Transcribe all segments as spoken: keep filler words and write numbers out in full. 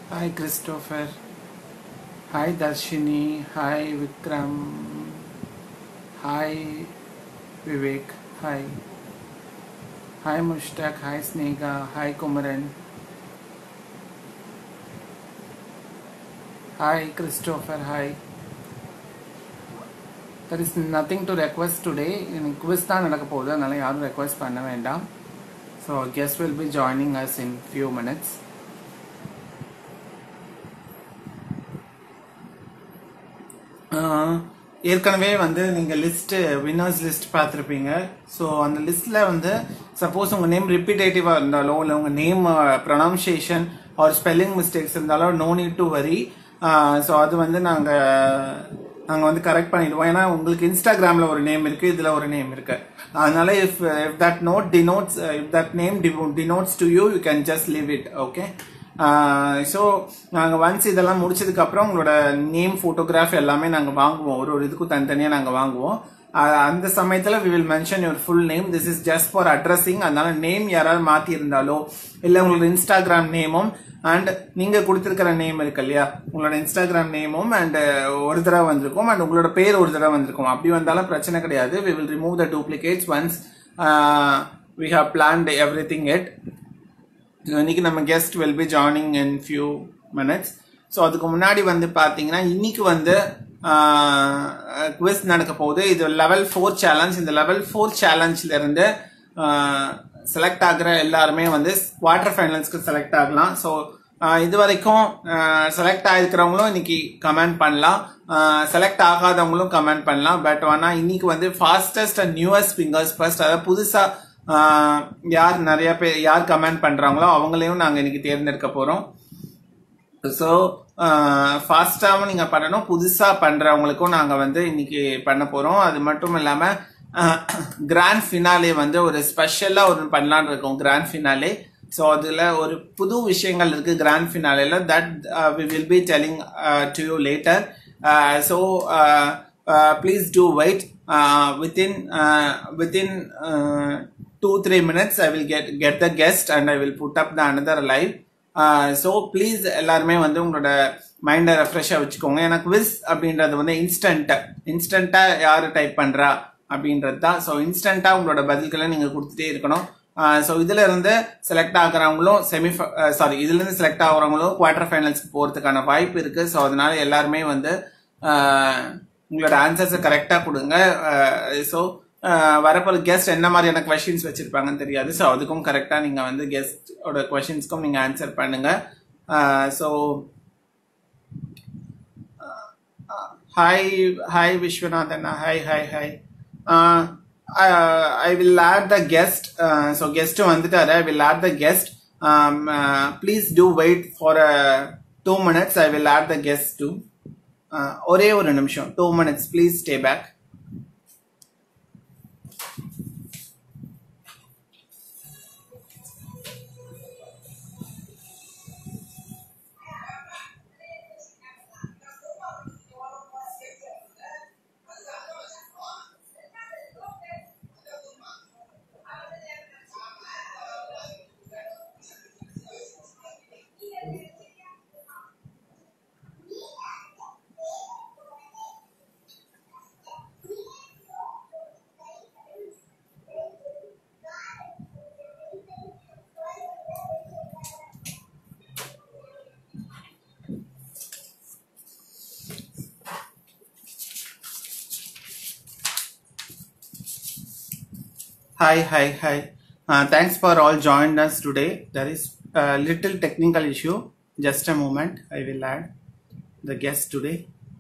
Hi Christopher. Hi Darshini. Hi Vikram. Hi Vivek. Hi. Hi Mushtaq. Hi Snega. Hi Kumaran. Hi Christopher. Hi. There is nothing to request today. In quiz தான் நடக்க போகுது, அதனால யாரும் request பண்ண வேண்டாம். So guest will be joining us in few minutes. ஏற்கனவே வந்து நீங்கள் லிஸ்ட்டு வின்னர்ஸ் லிஸ்ட் பார்த்துருப்பீங்க. ஸோ அந்த லிஸ்ட்டில் வந்து சப்போஸ் உங்கள் நேம் ரிப்பீட்டேட்டிவாக இருந்தாலோ இல்லை உங்கள் name pronunciation or spelling mistakes இருந்தாலோ no need to worry. So அது வந்து நாங்கள் நாங்கள் வந்து கரெக்ட் பண்ணிடுவோம். ஏன்னா உங்களுக்கு இன்ஸ்டாகிராமில் ஒரு நேம் இருக்குது, இதில் ஒரு நேம் இருக்குது. அதனால if if that note denotes if that name denotes to you you can just leave it. Okay. So நாங்கள் ஒன்ஸ் இதெல்லாம் முடிச்சதுக்கப்புறம் உங்களோட நேம் ஃபோட்டோகிராஃப் எல்லாமே நாங்கள் வாங்குவோம். ஒரு ஒரு இதுக்கும் தனித்தனியாக நாங்கள் வாங்குவோம். அந்த சமயத்தில் we will mention your full name. This is just for addressing. அதனால நேம் யாராவது மாற்றி இருந்தாலோ இல்லை உங்களோட இன்ஸ்டாகிராம் நேமும் அண்ட் நீங்கள் கொடுத்துருக்கிற நேம் இருக்கு இல்லையா, உங்களோட இன்ஸ்டாகிராம் நேமும் அண்ட் ஒரு தடவை வந்திருக்கும் அண்ட் உங்களோட பேர் ஒரு தடவை வந்திருக்கும். அப்படி வந்தாலும் பிரச்சனை கிடையாது. We will remove the duplicates once we have planned everything it. இன்னைக்கு நம்ம guest will be joining in few minutes. So அதுக்கு முன்னாடி வந்து பார்த்தீங்கன்னா இன்னைக்கு வந்து குவிஸ் நடக்க போகுது. இது லெவல் ஃபோர் சேலஞ்ச். இந்த லெவல் ஃபோர் சேலஞ்சில் இருந்து செலக்ட் ஆகிற எல்லாருமே வந்து குவார்டர் ஃபைனல்ஸ்க்கு செலக்ட் ஆகலாம். ஸோ இது வரைக்கும் செலக்ட் ஆகிருக்கிறவங்களும் இன்னைக்கு கமெண்ட் பண்ணலாம், செலக்ட் ஆகாதவங்களும் கமெண்ட் பண்ணலாம். பட் ஆனால் இன்னைக்கு வந்து fastest and newest fingers first, அதாவது புதுசாக யார் நிறைய பேர் யார் கமெண்ட் பண்றாங்களோ அவங்களையும் நாங்கள் இன்னைக்கு தேர்ந்தெடுக்க போறோம். ஸோ ஃபாஸ்டாகவும் நீங்க பண்ணணும், புதுசா பண்றவங்களுக்கும் நாங்க வந்து இன்னைக்கு பண்ண போறோம். அது மட்டும் இல்லாம கிராண்ட் ஃபினாலே வந்து ஒரு ஸ்பெஷலா ஒரு பண்ணலான்னு இருக்கோம். Grand finale. ஸோ அதுல ஒரு புது விஷயங்கள் இருக்கு கிராண்ட் ஃபினாலேல. That we will be telling to you later. So please do wait. within uh, within uh, two three minutes I will get get the guest and I will put up the another live. uh, so please எல்லாருமே வந்து உங்களோட மைண்டை ரெஃப்ரெஷ்ஷாக வச்சுக்கோங்க. ஏன்னா quiz அப்படின்றது வந்து instant இன்ஸ்டன்ட்டா யாரு type பண்றா அப்படின்றது தான். ஸோ இன்ஸ்டன்ட்டா உங்களோட பதில்களை நீங்க கொடுத்துட்டே இருக்கணும். ஸோ இதுல இருந்து செலக்ட் ஆகுறவங்களும் செமி சாரி இதுல இருந்து செலக்ட் ஆகுறவங்களும் குவார்டர் ஃபைனல்ஸ்க்கு போறதுக்கான வாய்ப்பு இருக்கு. ஸோ அதனால எல்லாருமே வந்து உங்களோட ஆன்சர்ஸை கரெக்டாக கொடுங்க. ஸோ வரப்போகிற கெஸ்ட் என்ன மாதிரியான கொஸ்டின்ஸ் வச்சிருப்பாங்கன்னு தெரியாது. ஸோ அதுக்கும் கரெக்டாக நீங்கள் வந்து கெஸ்டோட கொஸ்டின்ஸ்க்கும் நீங்கள் ஆன்சர் பண்ணுங்க. So hi hi Viswanathan. Hi hi hi. I will add the guest. So guest வந்துட்டாரு. I will add the guest. Please do wait for two minutes. I will add the guest two. ஒரே ஒரு நிமிஷம், two minutes please stay back. Hi, hi, hi. Uh, thanks for all joined us today. There is a little technical issue. Just a moment. I will add the guest today.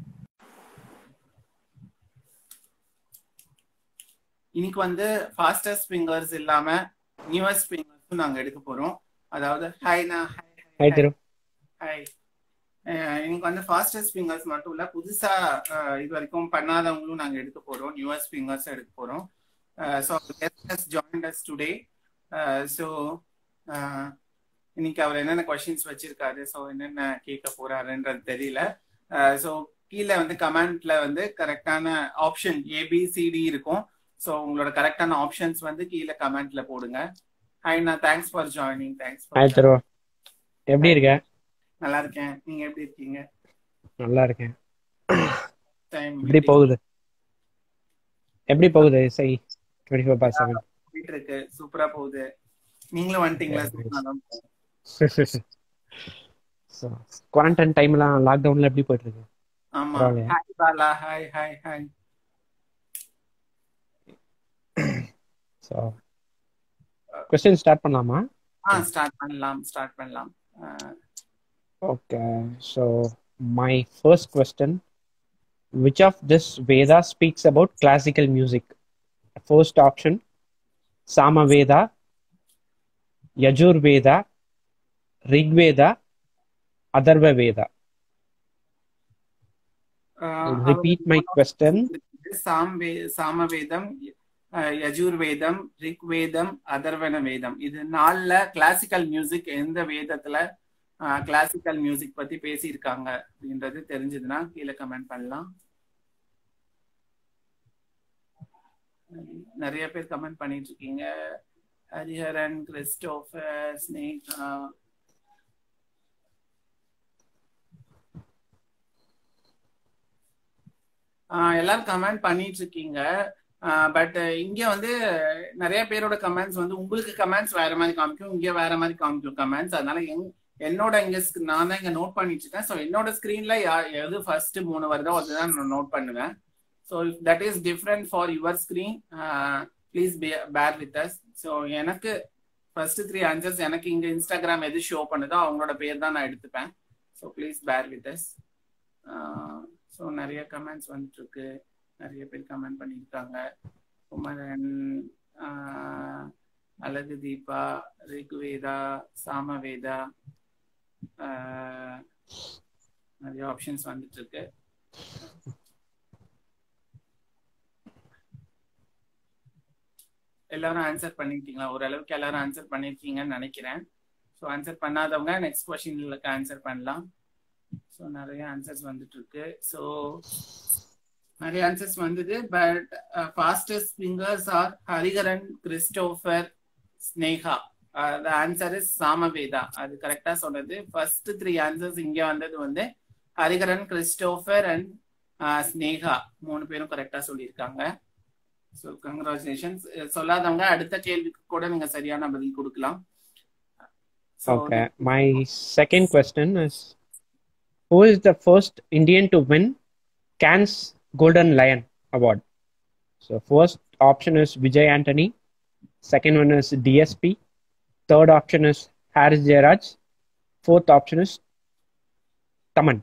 இன்னைக்கு வந்து fastest fingers இல்லாம newest ஃபிங்கர்ஸும் நாங்க எடுக்க போறோம். அதாவது ஹாய்னா hi hi hi. இன்னைக்கு வந்து ஃபாஸ்டஸ்ட் ஃபிங்கர்ஸ் மட்டும் இல்ல, புதுசா இது வரைக்கும் பண்ணாதவங்களும் நாங்க எடுக்க போறோம். நியூவஸ்ட் ஃபிங்கர்ஸ் எடுக்க போறோம். Uh, so our guest has joined us today. Uh, so uh, இன்னைக்கு அவர் என்னென்ன கொஸ்டின்ஸ் வச்சிருக்காரு, ஸோ என்னென்ன கேட்க போறாருன்றது தெரியல. ஸோ கீழே வந்து கமெண்ட்ல வந்து கரெக்டான ஆப்ஷன் ஏபிசிடி இருக்கும். ஸோ உங்களோட கரெக்டான ஆப்ஷன்ஸ் வந்து கீழே கமெண்ட்ல போடுங்க. ஹாய்ண்ணா, தேங்க்ஸ் ஃபார் ஜாயினிங். தேங்க்ஸ். எப்படி இருக்க? நல்லா இருக்கேன். நீங்க எப்படி இருக்கீங்க? நல்லா இருக்கேன். டைம் எப்படி போகுது எப்படி போகுது இசை டுவெண்ட்டி ஃபோர் பார் செவன்? போயிட்டு இருக்கு. சூப்பரா போகுது. நீங்களும் வந்துட்டீங்களா? குவாரண்டைன் டைம்லாம் லாக்டவுன்ல எப்படி போயிட்டு இருக்கு? ஆமா. பரவாயில்லையா? Hi Bala. Hi hi hi. So question start பண்ணலாமா? ஆ ஸ்டார்ட் பண்ணலாம் ஸ்டார்ட் பண்ணலாம். Okay, so my first question, which of this Veda speaks about classical music? First option, Samaveda, Yajurveda, Rigveda, Atharva Veda. Uh, Repeat my question. சாம்வே சாமவேதம், யஜுர்வேதம், ரிக்வேதம், அதர்வன வேதம். இது நாலுல classical music எந்த வேதத்துல கிளாசிக்கல் மியூசிக் பத்தி பேசியிருக்காங்க அப்படின்றது தெரிஞ்சதுன்னா கீழே கமெண்ட் பண்ணலாம். நிறைய பேர் கமெண்ட் பண்ணிட்டு இருக்கீங்க. ஹரிஹரன், கிறிஸ்டோபர், ஸ்னேகா. எல்லாரும் கமெண்ட் பண்ணிட்டு இருக்கீங்க. பட் இங்க வந்து நிறைய பேரோட கமெண்ட்ஸ் வந்து உங்களுக்கு கமெண்ட்ஸ் வேற மாதிரி காமிக்கும், இங்க வேற மாதிரி காமிக்கும் கமெண்ட்ஸ். அதனால என்னோட இங்க நான் தான் இங்க நோட் பண்ணிட்டு இருக்கேன். ஸோ என்னோட ஸ்கிரீன்ல எது ஃபர்ஸ்ட் மூணு வருதோ அதுதான் நான் நோட் பண்ணுவேன். So if that is different for your screen, please bear with us. So எனக்கு ஃபர்ஸ்ட் த்ரீ ஆன்சர்ஸ் எனக்கு இங்க இன்ஸ்டாகிராம் எது ஷோ பண்ணுதோ அவங்களோட பேர் தான் நான் எடுத்துப்பேன். So please bear with us. So நிறைய கமெண்ட்ஸ் வந்துட்டு இருக்கு, நிறைய பேர் கமெண்ட் பண்ணியிருக்காங்க. குமரன், அழகு தீபா, ரிகுவேதா, சாமவேதா, நிறைய ஆப்ஷன்ஸ் வந்துட்டு இருக்கு. எல்லாரும் ஆன்சர் பண்ணிட்டீங்களா? ஓரளவுக்கு எல்லாரும் ஆன்சர் பண்ணிருக்கீங்கன்னு நினைக்கிறேன். ஸோ ஆன்சர் பண்ணாதவங்க நெக்ஸ்ட் கொஸ்டின்ல ஆன்சர் பண்ணலாம். ஸோ நிறைய ஆன்சர்ஸ் வந்துட்டு இருக்கு. ஸோ நிறைய ஆன்சர்ஸ் வந்தது. But fastest fingers are Hariharan, Christopher, Sneha. The answer is Samaveda. அது கரெக்டா சொன்னது. ஃபர்ஸ்ட் த்ரீ ஆன்சர்ஸ் இங்க வந்தது வந்து ஹரிஹரன், கிறிஸ்டோபர் அண்ட் ஸ்னேகா மூணு பேரும் கரெக்டா சொல்லியிருக்காங்க. So congratulations. சொல்லாதவங்க அடுத்த கேள்விக்கு கூட நீங்க சரியான பதில் கொடுக்கலாம். Okay, my second question is, who is the first Indian to win Cannes Golden Lion Award? So first option is Vijay Antony, second one is D S P, third option is Haris Jayaraj, fourth option is Taman.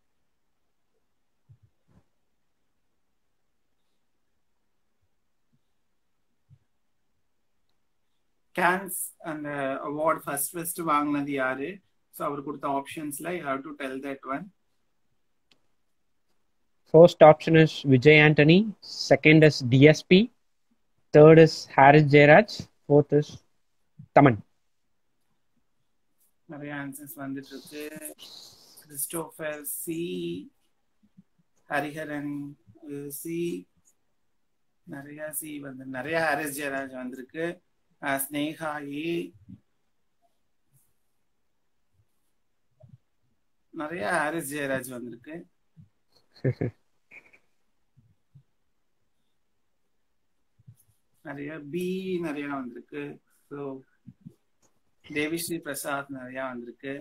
Cannes and uh, award first first வாங்குனது யாரு? So அவர் கொடுத்த ஆப்ஷன்ஸ்ல you have to tell that one. First option is Vijay Antony, second is D S P, third is Haris Jayaraj, fourth is Taman. நிறைய answers வந்துட்டு இருக்கு. Christopher C, Hariharan C, நிறைய C வந்து நிறைய ஹாரிஸ் ஜெயராஜ் வந்திருக்கு. ஸ்னேகா ஏ, நிறைய ஹாரிஸ் ஜெயராஜ் வந்திருக்கு. நிறைய பி நிறைய வந்திருக்கு. ஸோ தேவிஸ்ரீ பிரசாத் நிறைய வந்திருக்கு.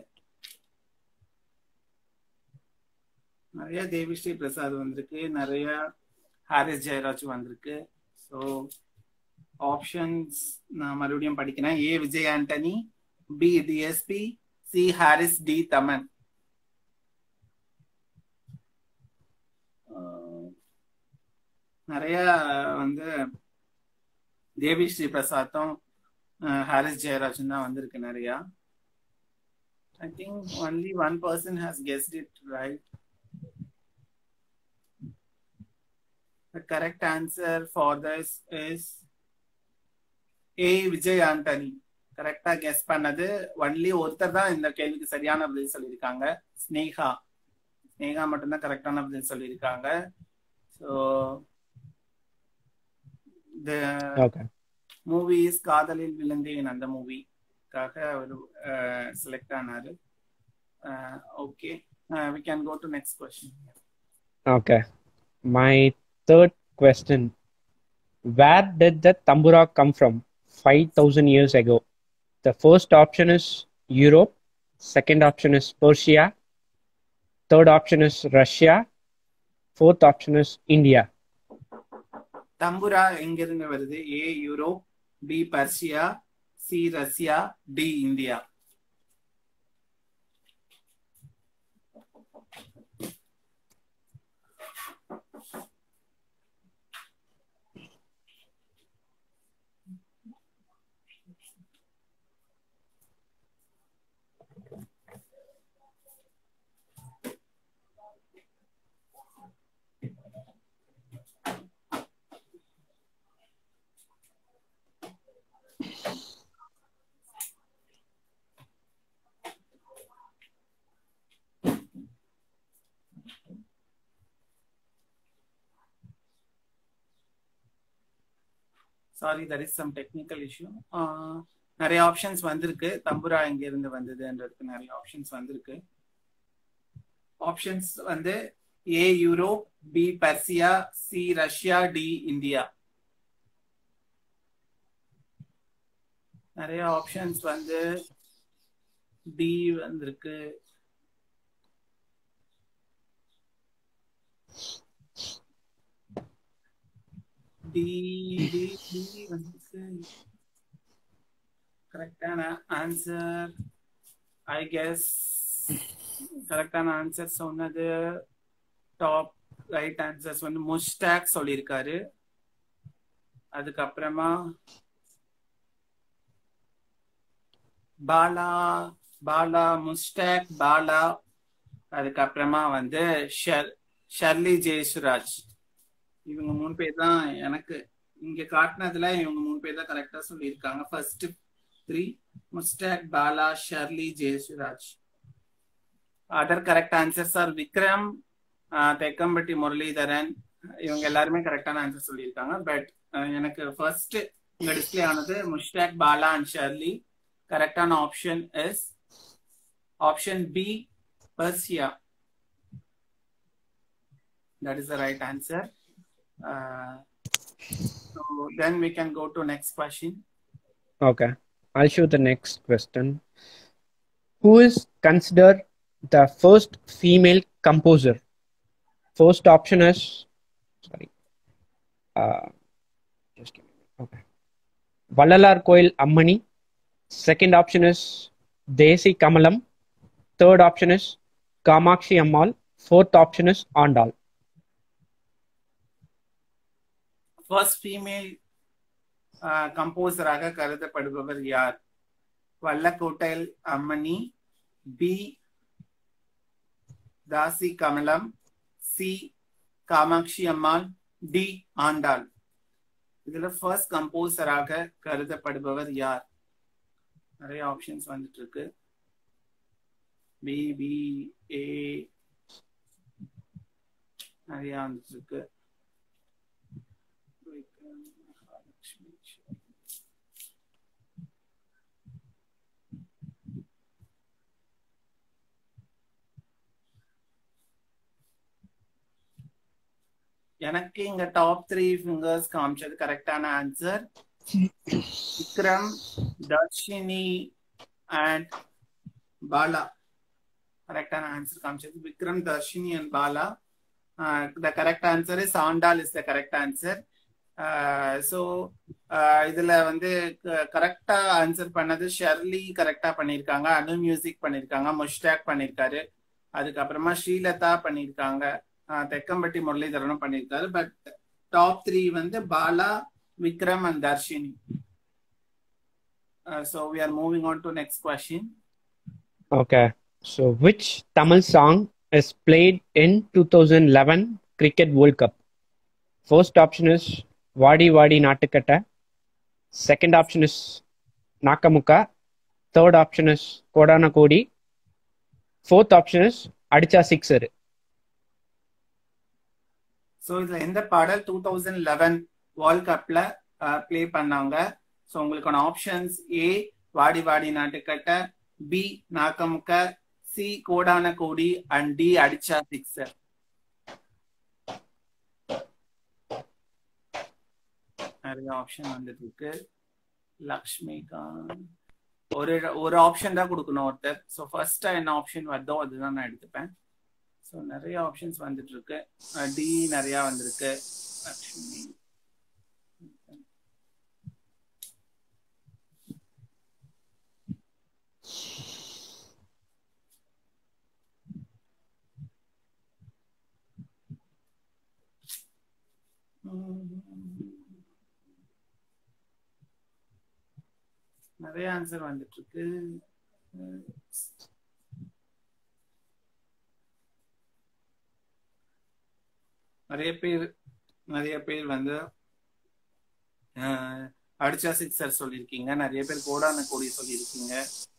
நிறைய தேவிஸ்ரீ பிரசாத் வந்திருக்கு. நிறைய ஹாரிஸ் ஜெயராஜ் வந்திருக்கு. ஸோ ஆப்ஷன்ஸ் நான் மறுபடியும் படிக்கிறேன். A Vijay Antony, B DSP, C Harris, D Thaman. நிறைய வந்து தேவிஸ்ரீ பிரசாத்தும் ஹாரிஸ் ஜெயராஜன் தான் வந்திருக்கு நிறையா. I think only one person has guessed it right. The correct answer for this is A Vijay Antony. கரெக்டா கெஸ் பண்ணது ஒன்லி ஒருத்தர் தான் இந்த கேள்விக்கு சரியான பதில் சொல்லியிருக்காங்க, ஸ்னேகா. ஸ்னேகா மட்டும்தான் கரெக்டான பதில் சொல்லியிருக்காங்க. So Okay. மூவி இஸ் காதலில் விழுந்தேன். அந்த மூவிக்காக அவர் செலக்ட் ஆனாரு. Uh, okay, uh, we can go to next question. Okay. My third question. Where did the tambura come from five thousand years ago? The first option is Europe. Second option is Persia. Third option is Russia. Fourth option is India. Tambura எங்கிருந்து வருது? A Europe, B Persia, C Russia, D India. Sorry, there is some technical issue. நிறைய options வந்திருக்கு. தம்புரா எங்க இருந்து வந்ததுன்றதுக்கு நிறைய options வந்திருக்கு. Options வந்து A Europe, B Persia, C Russia, D India. நிறைய ஆப்ஷன்ஸ் வந்து டி வந்திருக்கு. டி டி டி வந்திருக்கு. கரெக்டான ஆன்சர் ஐ கெஸ் கரெக்டான ஆன்சர் சொன்னது டாப் ரைட் ஆன்சர்ஸ் வந்து முஸ்டாக் சொல்லியிருக்காரு. அதுக்கப்புறமா பாலா பாலா முஸ்டாக் பாலா. அதுக்கப்புறமா வந்து ஷர் ஷர்லி ஜெயசுராஜ். இவங்க மூணு பேர் தான் எனக்கு இங்க காட்டினதுல இவங்க மூணு பேர் தான் கரெக்டா சொல்லியிருக்காங்க. First three Mushtaq, Bala, Shirley Jayasuraj. Other correct answers are Vikram, Thekkampatti Muralidharan. இவங்க எல்லாருமே கரெக்டான ஆன்சர் சொல்லியிருக்காங்க. பட் எனக்கு ஃபர்ஸ்ட் இங்க டிஸ்பிளே ஆனது முஸ்டாக், பாலா அண்ட் ஷர்லி. கரெக்டான option is option B Persia. That is the right answer. Uh, so then we can go to next question. Okay, I'll show the next question. Who is considered the first female composer? First option is sorry. Uh, just give me a minute. Okay. Vallalar Koil Ammani. Second option is Desi Kamalam. Third option is Kamakshi Ammal. Fourth option is Andal. First female கம்போசராக கருதப்படுபவர் யார்? வல்லக்கோட்டையில் Ammani, B Dasi Kamalam, C Kamakshi Ammal, D Andal. இதுல first கம்போசராக கருதப்படுபவர் யார்? நிறைய options வந்துட்டு இருக்கு. பி பி ஏ நிறைய வந்துட்டு இருக்கு. எனக்கு இங்க டாப் த்ரீ ஃபிங்கர்ஸ் காமிச்சது கரெக்டான ஆன்சர். விக்ரம், தர்ஷினி அண்ட் பாலா. கரெக்டான ஆன்சர் காமிச்சது Vikram, Darshini and Bala. The correct answer is Andal is the correct answer. So இதுல வந்து கரெக்டா ஆன்சர் பண்ணது ஷெர்லி கரெக்டா பண்ணியிருக்காங்க, அனு மியூசிக் பண்ணியிருக்காங்க, முஷ்டாக் பண்ணியிருக்காரு, அதுக்கப்புறமா ஸ்ரீலதா பண்ணியிருக்காங்க, தெக்கம்பட்டி முரளிதரனும் பண்ணியிருக்காரு. பட் டாப் த்ரீ வந்து Bala, Vikram and Darshini. So we are moving on to next question. Okay. So which Tamil song is played in two thousand eleven Cricket World Cup? First option is Vadi Vadi Nattukatta. Second option is Nakamukka. Third option is Kodana Kodi. Fourth option is Adicha Sixer. So இதுல எந்த பாடல் two thousand eleven world கப்ல play பண்ணாங்க? So உங்களுக்கான options A வாடி வாடி நாட்டுக்கட்ட, B நாக்கமுக்க, சி சி கோடான கோடி அண்ட் டி அடிச்சா சிக்ஸர். நிறைய ஆப்ஷன் வந்துட்டு இருக்கு. லக்ஷ்மிகாந்த் ஒரு ஒரு ஆப்ஷன் தான் கொடுக்கணும் ஒருத்தர். ஸோ ஃபர்ஸ்டா என்ன ஆப்ஷன் வருதோ அதுதான் நான் எடுத்துப்பேன். ஸோ நிறைய ஆப்ஷன்ஸ் வந்துட்டு இருக்கு. டி நிறைய வந்திருக்கு. லக்ஷ்மி நிறைய ஆன்சர் வந்துட்டு இருக்கு. நிறைய பேர் நிறைய பேர் வந்து அடிச்சா சிக்ஸர் சொல்லியிருக்கீங்க. நிறைய பேர் கோடான கோடி சொல்லியிருக்கீங்க.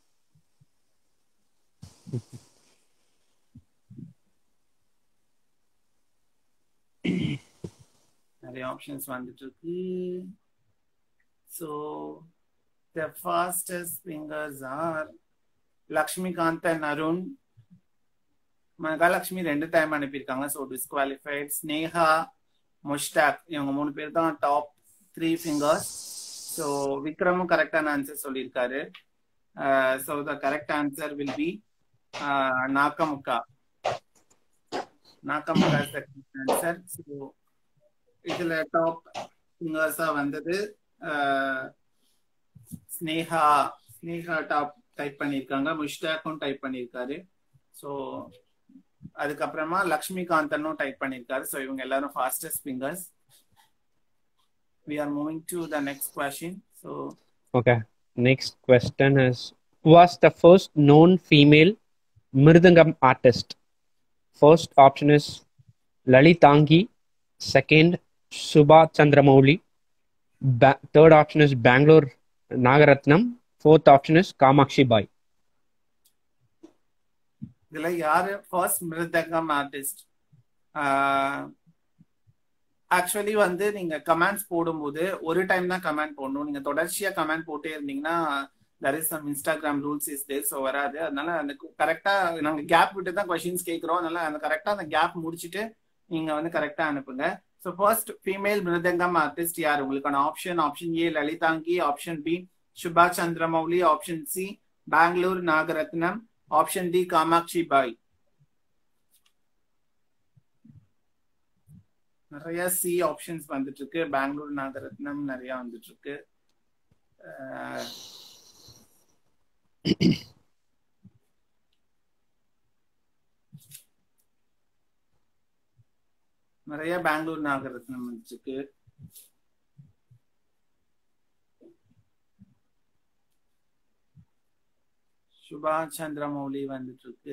நிறைய ஆப்ஷன்ஸ் வந்துட்டு இருக்கு. So the fastest fingers are Lakshmikanth and Arun. Mahalakshmi ரெண்டு டைம் அனுப்பியிருக்காங்க. So disqualified. ஸ்னேகா, முஷ்டாக் இவங்க மூணு பேர் தான் டாப் த்ரீ ஃபிங்கர்ஸ். ஸோ விக்ரமும் கரெக்டான ஆன்சர் சொல்லியிருக்காரு. So the correct answer will be நாக்கமுக்கா. நாக்கமுக்கா is the correct answer. So இதுல டாப் ஃபிங்கர்ஸா வந்தது ஸ்னேகா. ஸ்னேகா டாப் டைப் பண்ணியிருக்காங்க. முஷ்டாக்கும் டைப் பண்ணியிருக்காரு. ஸோ அதுக்கப்புறமா லக்ஷ்மிகாந்தனும் டைப் பண்ணியிருக்காரு. ஸோ இவங்க எல்லாரும் fastest fingers. We are moving to the next question. So okay, next question is, who was the first known female mirdangam artist? First option is Lalitangi, second Subha Chandramouli, ba- third option is Bangalore Nagaratnam, fourth option is Kamakshi Bai. இதுல யாரு first மிருதங்கம் artist? Actually வந்து நீங்க comments போடும்போது ஒரு time தான் comment போடணும். நீங்க தொடர்ச்சியா கமெண்ட் போட்டே இருந்தீங்கன்னா there is some Instagram rules is there, so வராது. அதனால அந்த கரெக்டா நாங்க கேப் விட்டு தான் கொஸ்டின்ஸ் கேட்கிறோம். அதனால அந்த கரெக்டா அந்த கேப் முடிச்சுட்டு நீங்க வந்து கரெக்டா அனுப்புங்க. So first female mridangam artist யார்? உங்களுக்கான option option A Lalithangi, option B Subha Chandramouli, option C Bangalore Nagarathnam, option D Kamakshi Bai. நிறைய சி ஆப்ஷன்ஸ் வந்துட்டு இருக்கு. பெங்களூர் நாகரத்னம் நிறைய வந்துட்டு இருக்கு. நிறைய பெங்களூர் நாகரத்னம் வந்துட்டு இருக்கு. சுபா சந்திரமௌலி வந்துட்டு இருக்கு.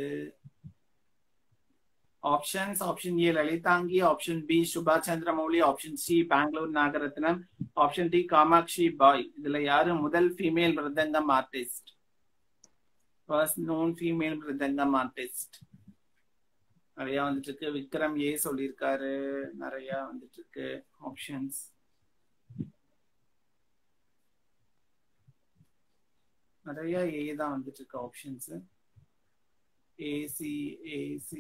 Options option A Lalithangi, option B Subha Chandramouli, option C Bangalore Nagarathnam, option D Kamakshi Bai. இதுல யாரு முதல் female mridangam artist? First known female mridangam artist நிறைய வந்துட்டு இருக்கு. விக்ரம் ஏ சொல்லியிருக்காரு. நிறைய வந்துட்டு இருக்கு ஆப்ஷன்ஸ். நிறைய ஏ தான் வந்துட்டு இருக்கு ஆப்ஷன்ஸ். ஏசி ஏசி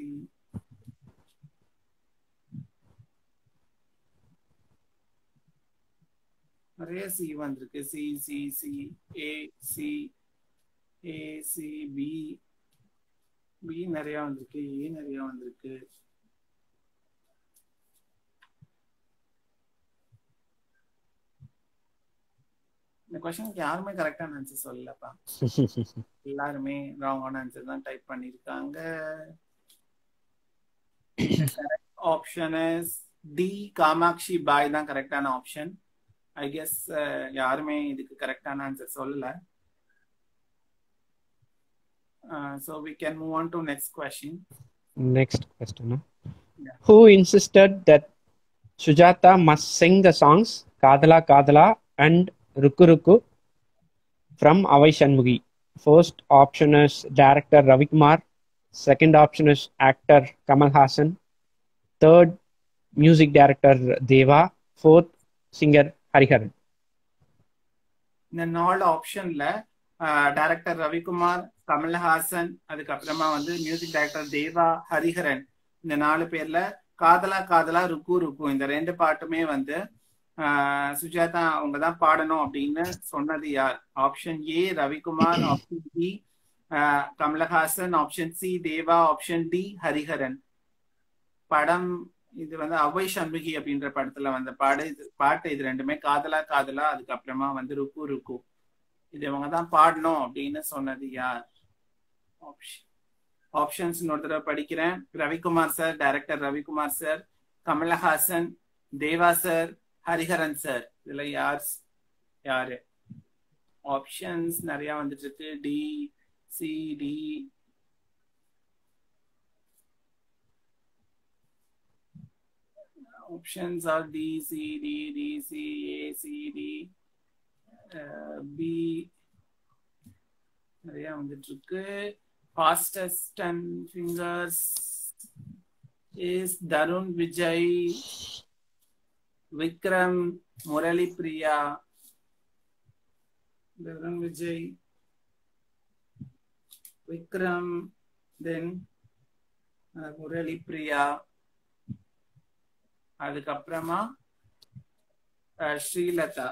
நிறைய சி வந்திருக்கு. C C C A C A C B B நிறைய வந்திருக்கு. ஏ நிறைய வந்திருக்கு. இந்த கொஸ்டினுக்கு யாருமே கரெக்டான ஆன்சர் சொல்லலப்பா. எல்லாருமே ராங்கான ஆன்சர் தான் டைப் பண்ணிருக்காங்க. Option is D Kamakshi Bai தான் கரெக்டான ஆப்ஷன். ஐ கெஸ் யாருமே இதுக்கு கரெக்டான ஆன்சர் சொல்லல. So we can move on to next question. Next question. No? Yeah. Who insisted that Sujata must sing the songs Kadala Kadala and Rukku Rukku from Avai Shanmugi? First option is director Ravi Kumar. Second option is actor Kamal Hassan. Third, music director Deva. Fourth, singer Hariharan. இந்த நாலு ஆப்ஷன்ல director Ravikumar, Kamal Haasan, அதுக்கப்புறமா வந்து music director தேவா, ஹரிஹரன். இந்த நாலு பேர்ல காதலா காதலா ருக்கு ருக்கு இந்த ரெண்டு பாட்டுமே வந்து ஆஹ் சுஜாதா அவங்க தான் பாடணும் அப்படின்னு சொன்னது யார்? Option A Ravikumar, option B Kamalahasan, option C Deva, option D Hariharan. படம் இது வந்து அவ்வை சண்முகி அப்படின்ற படத்துல வந்த பாடு இது பாட்டு. இது ரெண்டுமே காதலா காதலா, அதுக்கப்புறமா வந்து ருக்கு ருக்கு, இது இவங்க தான் பாடணும் அப்படின்னு சொன்னது யார்? ஆப்ஷன் ஆப்ஷன்ஸ் இன்னொரு தடவை படிக்கிறேன். Ravikumar sir, director Ravikumar sir, Kamalahasan, Deva sir, Hariharan sir. இதுல யார் யாரு? ஆப்ஷன்ஸ் நிறைய வந்துட்டு இருக்கு. D, C, D. Options are D, C, D, D, C, A, C, D, uh, B. நிறைய வந்துட்டு இருக்கு. Fastest ten fingers is Tarun Vijay, Vikram, Murali Priya. Tarun Vijay, Vikram, then uh, Murali Priya. அதுக்கப்புறமா Srilatha.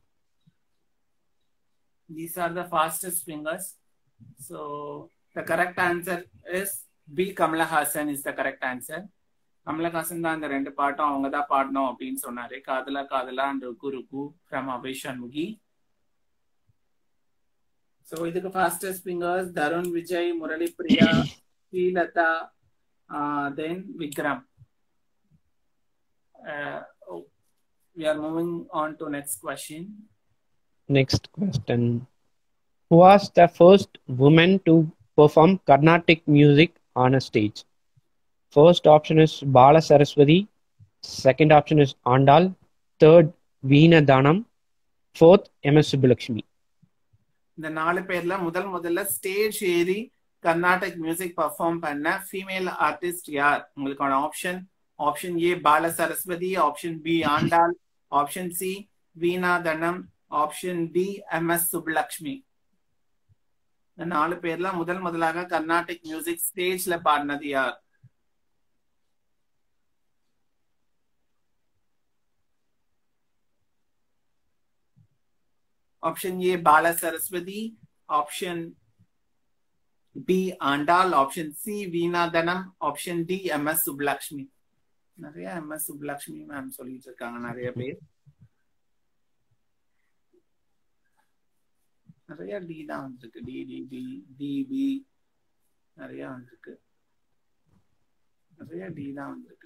These are the fastest fingers. So the correct answer is B. Kamalhasan is the correct answer. Kamal Haasan தான் இந்த ரெண்டு பாட்டும் அவங்க தான் பாடணும் அப்படின்னு சொன்னாரு. காதலா காதலா அண்ட் ருக்கு ருக்கு from அவ்வை சண்முகி. So இதுக்கு fastest fingers Tarun Vijay, Murali Priya, Srilatha, then Vikram. Uh, oh, we are moving on to next question. Next question. Who was the first woman to perform Carnatic music on a stage? First option is Bala Saraswati. Second option is Andal. Third, Veena Dhanam. Fourth, M S Subbulakshmi. இந்த நாலு பேர்ல முதல் முதல்ல stage ஏறி Carnatic music perform பண்ண female artist யார்? உங்களுக்கான option option A Bala Saraswathi, option B Andal, option C Veena Dhanam, option D M S Subbulakshmi. இந்த நாலு பேர்ல முதல் முதலாக கர்நாடிக் மியூசிக் ஸ்டேஜ்ல பாடினது யார்? Option A Bala Saraswathi, option B Andal, option C Veena Dhanam, option D M S Subbulakshmi. நிறைய எம் எஸ் சுப்புலக்ஷ்மி மேம் சொல்லிட்டு இருக்காங்க நிறைய பேர். நிறைய டி தான் வந்திருக்கு. D D D D B நிறைய வந்திருக்கு. நிறைய டி தான் வந்திருக்கு.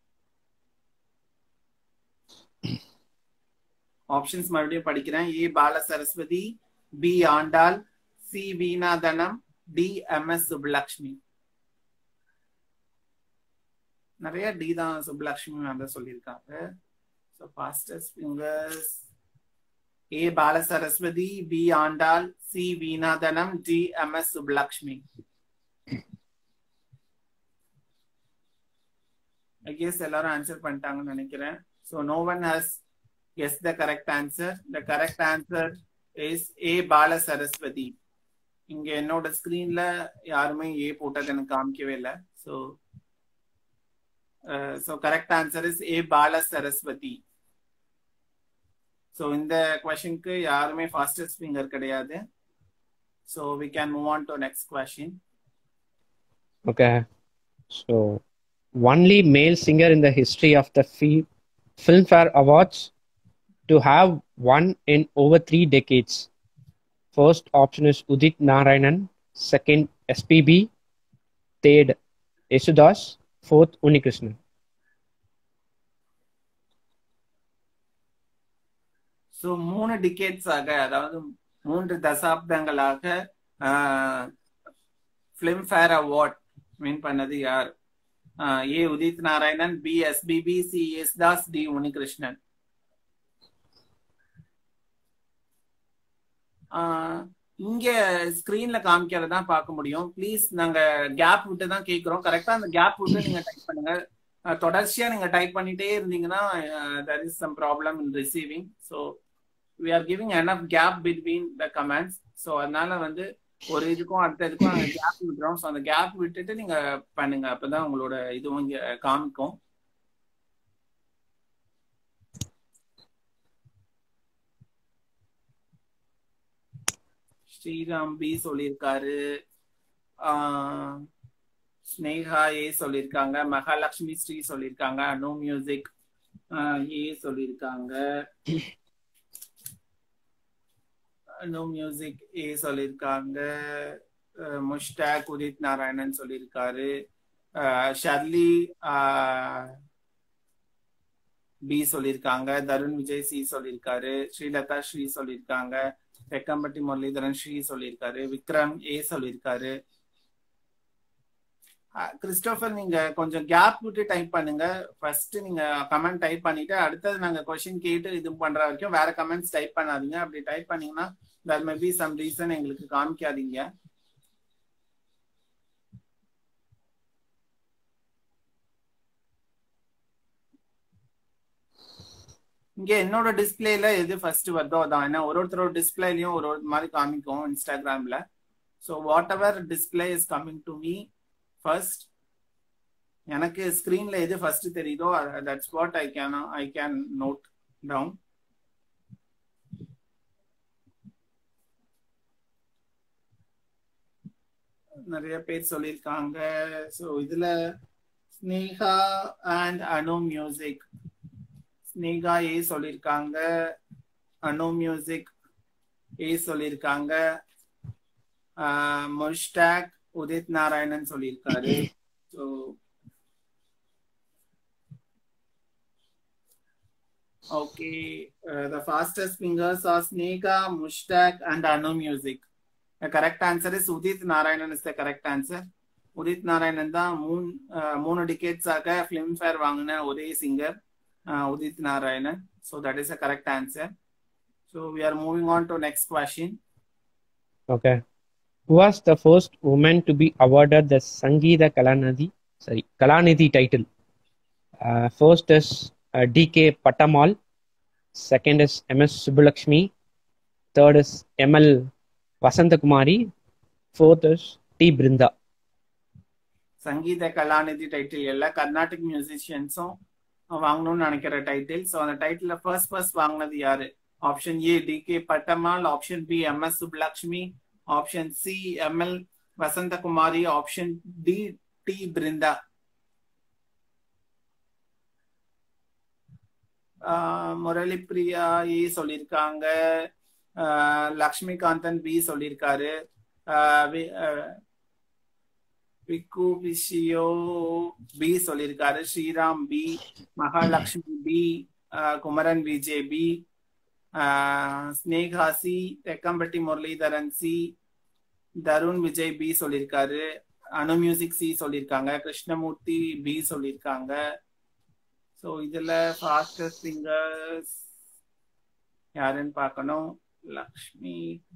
ஆப்ஷன்ஸ் மறுபடியும் படிக்கிறேன். A Bala Saraswathi, B Andal, C Veena Dhanam, D M S Subbulakshmi. நிறைய டி தான் சுப்புலக்ஷ்மி மேம் தான் சொல்லியிருக்காங்க. So fastest fingers A Bala Saraswathi, B Andal, C Veena Dhanam, D M S Subbulakshmi. I guess எல்லாரும் ஆன்சர் பண்ணிட்டாங்கன்னு நினைக்கிறேன். So no one has guessed the correct answer. The correct answer is A. Bala Saraswati. இங்க என்னோட ஸ்கிரீன்ல யாருமே ஏ போட்டது எனக்கு காமிக்கவே இல்லை. So so correct answer is A Bala Saraswathi. So இந்த கொஸ்டினுக்கு யாருமே ஃபாஸ்டஸ்ட் ஃபிங்கர் கிடையாது. So we can move on to next question. Okay. So only male singer in the history of the fi- Filmfare Awards to have won in over three decades. First option is Udit Narayanan. Second, S P B. Third, Yesudas. Fourth, Unikrishnan. So மூணு decades ஆக, அதாவது மூன்று தசாப்தங்களாக Filmfare award win பண்ணது யார்? A Udit Narayanan, B SPB, C Yesudas, D Unnikrishnan. இங்க ஸ்கிரீன்ல காமிக்கிறதா பார்க்க முடியும். ப்ளீஸ் நாங்க கேப் விட்டு தான் கேட்கிறோம். கரெக்டா அந்த கேப் விட்டு நீங்க டைப் பண்ணுங்க. தொடர்ச்சியா நீங்க டைப் பண்ணிட்டே இருந்தீங்கன்னா there is some problem in receiving. So we are giving enough gap between the comments. So அதனால வந்து ஒரு இதுக்கும் அடுத்த இதுக்கும் நாங்க கேப் விட்டுறோம். ஸோ அந்த கேப் விட்டுட்டு நீங்க பண்ணுங்க, அப்பதான் உங்களோட இதுவும் இங்க காமிக்கும். ஸ்ரீராம் பி சொல்லியிருக்காரு, ஆஹ் ஸ்னேகா ஏ சொல்லியிருக்காங்க, மகாலட்சுமி ஸ்ரீ சொல்லியிருக்காங்க, அனு மியூசிக் ஏ சொல்லியிருக்காங்க, அனு மியூசிக் ஏ சொல்லியிருக்காங்க, முஷ்டாக் உதித் நாராயணன் சொல்லியிருக்காரு, ஷர்லி பி சொல்லியிருக்காங்க, தருண் விஜய் சி சொல்லியிருக்காரு, ஸ்ரீலதா ஸ்ரீ சொல்லியிருக்காங்க, தெக்கம்பட்டி முரளிதரன் ஸ்ரீ சொல்லியிருக்காரு, விக்ரம் ஏ சொல்லியிருக்காரு. கிறிஸ்டோபர் நீங்க கொஞ்சம் கேப் விட்டு டைப் பண்ணுங்க. ஃபர்ஸ்ட் நீங்க கமெண்ட் டைப் பண்ணிட்டு அடுத்தது நாங்க கொஸ்டின் கேட்டு இது பண்ற வரைக்கும் வேற கமெண்ட்ஸ் டைப் பண்ணாதீங்க. அப்படி டைப் பண்ணீங்கன்னா there may be some reason எங்களுக்கு காமிக்காதீங்க. இங்க என்னோட டிஸ்பிளேல எது ஃபர்ஸ்ட் வருதோ அதான். ஏன்னா ஒரு ஒருத்தரோட டிஸ்பிளேலயும் ஒரு ஒரு மாதிரி காமிக்கும் இன்ஸ்டாகிராம்ல. So whatever display is coming to me first, எனக்கு ஸ்கிரீன்ல எது ஃபர்ஸ்ட் தெரியுதோ that's what I can I can note down. நிறைய பேர் சொல்லியிருக்காங்க. ஸோ இதுல Sneha and Anu music, Sneha A சொல்லியிருக்காங்க, அனு மியூசிக் ஏ சொல்லியிருக்காங்க, முஷ்டாக் உதித் நாராயணன் சொல்லியிருக்காரு. So okay, uh, the fastest fingers are Snega, Mushtaq and Anu Music. The correct answer is Udit Narayanan is the correct answer. Udit Narayanan da moon மூணு decades ஆக ஃபிலிம்ஃபேர் வாங்கின ஒரே singer Udit Narayanan. So that is the correct answer. So we are moving on to next question. Okay. Who was the first woman to be awarded the Sangeeta Kalanidhi, sorry, Kalanidhi title? Uh, first is uh, D K Patamal, second is M S Subbulakshmi, third is M L Vasantakumari, fourth is T Brinda. Sangeetha Kalanidhi title எல்லாம் கர்நாடிக் மியூசிஷியன்ஸும் வாங்கணும்னு நினைக்கிற title. So அந்த title first first வாங்கினது யாரு? Option A D K Pattammal, option B M S Subbulakshmi, option C M L Vasanthakumari, option D D Brinda. Murali Priya A சொல்லியிருக்காங்க, Lakshmikanthan B சொல்லியிருக்காரு, Vikku physio B சொல்லியிருக்காரு, Sriram B, Mahalakshmi B, Kumaran Vijay B, Sneha C, Thekkampatti Muralidharan C, Tarun Vijay B சொல்லியிருக்காரு, அனு மியூசிக் சி சொல்லியிருக்காங்க, Krishnamurthy B சொல்லியிருக்காங்க. So இதுல fastest singers யாருன்னு பார்க்கணும். Lakshmi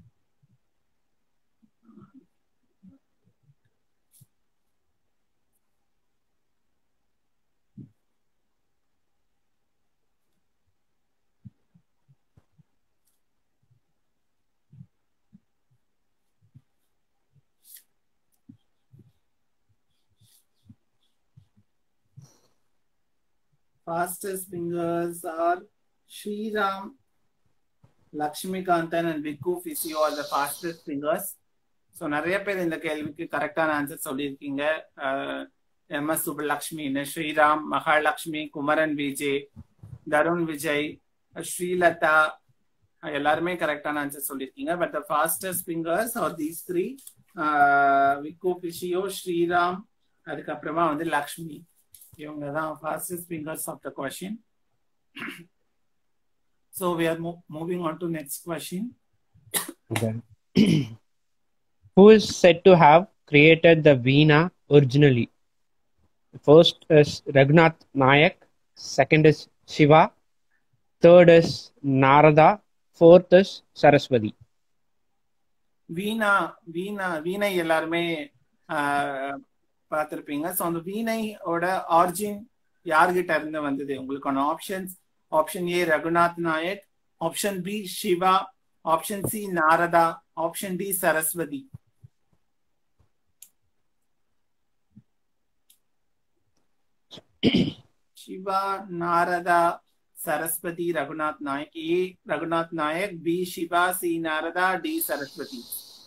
fastest singers are Sriram, Lakshmikantan and Vikku Fisio are the fastest singers. So நிறைய பேர் இந்த கேள்விக்கு கரெக்டான ஆன்சர் சொல்லியிருக்கீங்க. எம் எஸ் சுப்பலக்ஷ்மி, ஸ்ரீராம், மகாலட்சுமி, குமரன் விஜய், தருண் விஜய், ஸ்ரீலதா எல்லாருமே கரெக்டான ஆன்சர் சொல்லியிருக்கீங்க. But the fastest singers are these three, Vikku physio, Sriram, அதுக்கப்புறமா வந்து லக்ஷ்மி. இவங்க தான் fastest fingers of the question. So we are mo moving on to next question. Okay. Who is said to have created the Veena originally? First is Raghunath Nayak, second is Shiva, third is Narada, fourth is Saraswati. வீணா வீணா வீணை எல்லாருமே பார்த்திருப்பீங்க. So அந்த வீணையோட origin யார்கிட்ட இருந்து வந்தது? உங்களுக்கான options: option A Raghunath Nayak, option B Shiva, option C Narada, option D Saraswathi. Shiva, Narada, Saraswati, Raghunath Nayak. A. Raghunath Nayak. B. Shiva. C. Narada. D. Saraswati.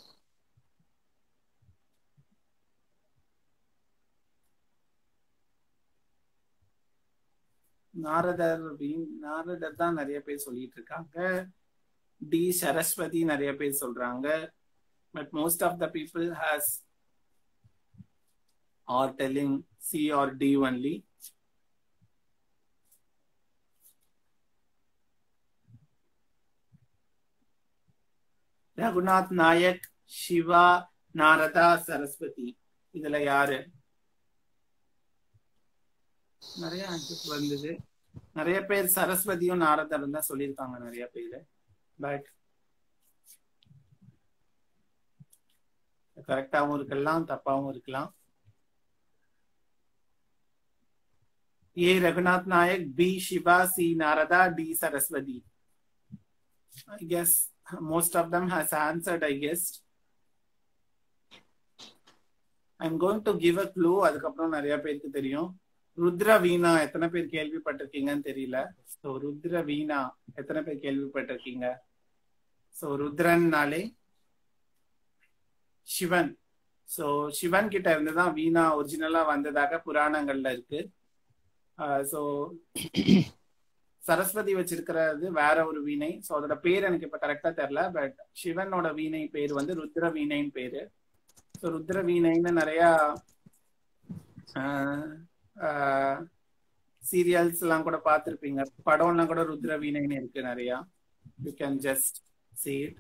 Naradar Naradar தான் நிறைய பேர் சொல்லிட்டு இருக்காங்க. டி சரஸ்வதி நிறைய பேர் சொல்றாங்க. But most of the people has are telling C or D only. Raghunath Nayak, Shiva, Narada, Saraswathi, இதுல யாரு? நிறைய ஆன்சர்ஸ் வந்தது. நிறைய பேர் சரஸ்வதியும் நாரதரும் தான் சொல்லியிருக்காங்க நிறைய பேர். பட் கரெக்டாகவும் இருக்கலாம், தப்பாவும் இருக்கலாம். A Raghunath Nayak, B Shiva, C Narada, D Saraswathi. I guess most of them has answered, I guess. I'm going to give a clue. அதுக்கப்புறம் நிறைய பேருக்கு தெரியும். ருத்ர வீணா எத்தனை பேர் கேள்விப்பட்டிருக்கீங்கன்னு தெரியல. ஸோ ருத்ர வீணா எத்தனை பேர் கேள்விப்பட்டிருக்கீங்க? ஸோ ருத்ரன்னாலே சிவன். ஸோ சிவன் கிட்ட இருந்துதான் வீணா ஒரிஜினலா வந்ததாக புராணங்கள்ல இருக்கு. ஸோ சரஸ்வதி வச்சிருக்கிறது வேற ஒரு வீணை. ஸோ அதோட பேர் எனக்கு இப்ப கரெக்டா தெரியல. பட் சிவனோட வீணை பேர் வந்து ருத்ர வீணைன்னு பேரு. ஸோ ருத்ர வீணைன்னு நிறைய சீரியல்ஸ் எல்லாம் கூட பார்த்துருப்பீங்க. படம்லாம் கூட ருத்ர வீணைன்னு இருக்கு நிறைய. You can just see it.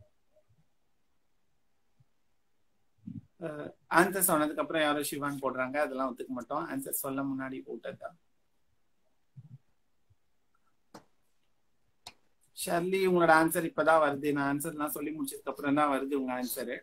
Answer சொன்னதுக்கு அப்புறம் யாரும் சிவான் போடுறாங்க, அதெல்லாம் ஒத்துக்க மாட்டோம். ஆன்சர் சொல்ல முன்னாடி போட்டதுதான். ஷர்லி, உங்களோட ஆன்சர் இப்பதான் வருது. நான் ஆன்சர்லாம் சொல்லி முடிச்சதுக்கு அப்புறம் தான் வருது உங்க answer.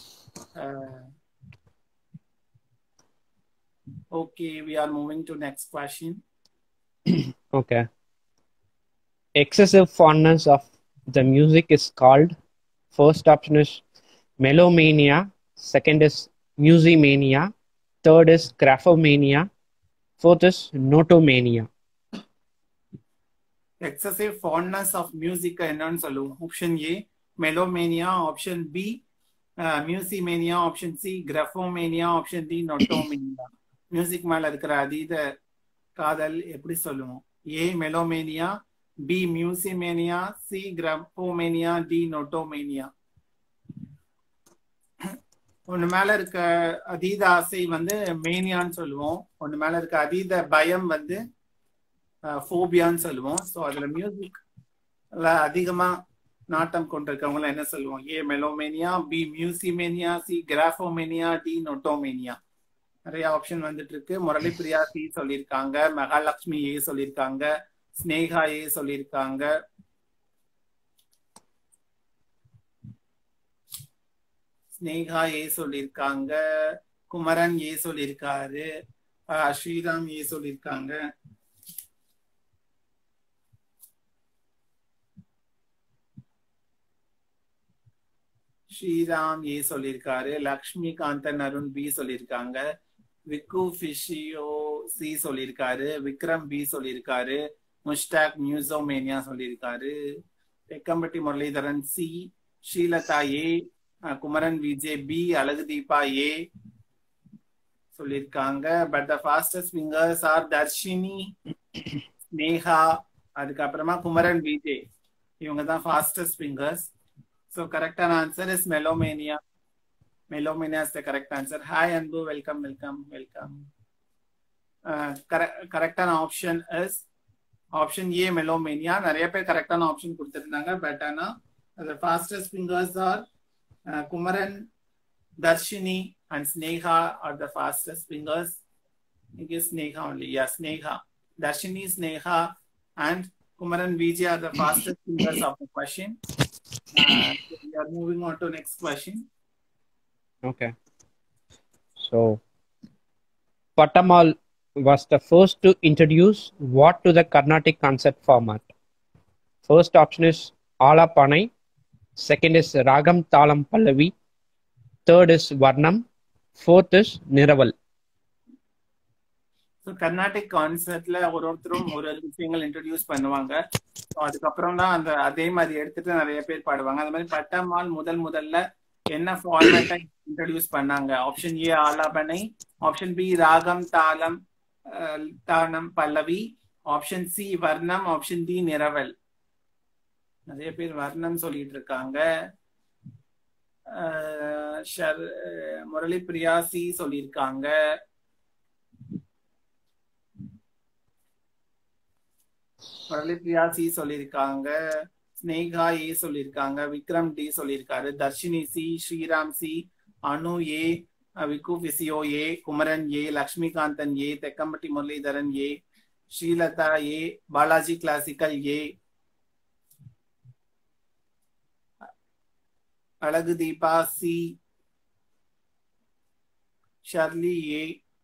Okay, we are moving to next question. Okay. Excessive fondness of the music is called. First option is melomania. Second is musicmania. Third is graphomania. Fourth is notomania. Excessive fondness of music என்னன்னு சொல்லுவோம். Option A melomania, option B musimania, option C graphomania, option D notomania. Music மேல இருக்கிற அதீத காதல் எப்படி சொல்லுவோம்? A melomania, B musimania, C graphomania, D notomania. ஒன்னு மேல இருக்க அதீத ஆசை வந்து மேனியான்னு சொல்லுவோம். ஒன்னு மேல இருக்க அதீத பயம் வந்து ஃபோபியான்னு சொல்லுவோம். ஸோ அதுல மியூசிக்ல அதிகமா நாட்டம் கொண்டிருக்கவங்கள என்ன சொல்லுவோம்? A melomania, B musimania, C graphomania, D notomania. நிறைய ஆப்ஷன் வந்துட்டு இருக்கு. முரளி பிரியா சி சொல்லியிருக்காங்க, மகாலட்சுமி ஏ சொல்லியிருக்காங்க, ஸ்னேகா ஏ சொல்லியிருக்காங்க, ஸ்னேகா ஏ சொல்லியிருக்காங்க, குமரன் ஏ சொல்லியிருக்காரு, ஸ்ரீராம் ஏ சொல்லியிருக்காங்க. ஸ்ரீராம் ஏ சொல்லியிருக்காரு, லக்ஷ்மி காந்தன் அருண் பி சொல்லியிருக்காங்க, விக்கு ஃபிஷியோ சி சொல்லியிருக்காரு, விக்ரம் பி சொல்லியிருக்காரு, முஷ்டாக் மியூசோமேனியா சொல்லியிருக்காரு, Thekkampatti Muralidharan C, Srilatha A, Kumaran Vijay B, Azhagu Deepa A சொல்லியிருக்காங்க. But the fastest fingers are Darshini, Sneha, அதுக்கப்புறமா குமரன் விஜய். இவங்க தான் fastest fingers. So correct answer is melomania. Melomania is the correct answer. Hi Anbu, welcome, welcome, welcome. Uh, correct correct option is option A, melomania. நிறைய பேர் கரெக்டான option கொடுத்திருந்தாங்க. But ஆனா the fastest fingers are uh, Kumaran, Darshini and Sneha are the fastest fingers. I guess Sneha only. Yeah, Sneha. Darshini, Sneha and Kumaran Vijay are the fastest fingers of the question. Uh, so we are moving on to next question. Okay. So, Patamal was the first to introduce what to the Carnatic concert format? First option is Alapanai. Second is Ragam Talam Pallavi. Third is Varnam. Fourth is Niraval. So Carnatic கான்சர்ட்ல ஒரு ஒருத்தரும் ஒரு ஒரு விஷயங்கள் introduce பண்ணுவாங்க. So அதுக்கப்புறம் தான் அந்த அதே மாதிரி எடுத்துட்டு நிறைய பேர் பாடுவாங்க. அந்த மாதிரி பட்டம்மாள் முதல் முதல்ல என்ன ஃபார்மேட்டை இன்ட்ரடியூஸ் பண்ணாங்க? Option A alapana, option B ragam thalam அஹ், thanam pallavi, option C varnam, option D neraval. நிறைய பேர் வர்ணம் சொல்லிட்டு இருக்காங்க. அஹ், ஷர் அஹ், முரளி பிரியா சி சொல்லியிருக்காங்க. முரளி பிரியா சி சொல்லியிருக்காங்க. ஸ்னேகா ஏ சொல்லியிருக்காங்க. விக்ரம் டி சொல்லியிருக்காரு. Darshini C, Sriram C, Anu A, Vikku physio A, Kumaran A, Lakshmikanthan A, Thekkampatti Muralidharan A, Srilatha A, Balaji classical A, Azhagu Deepa C, Shirley ஏ.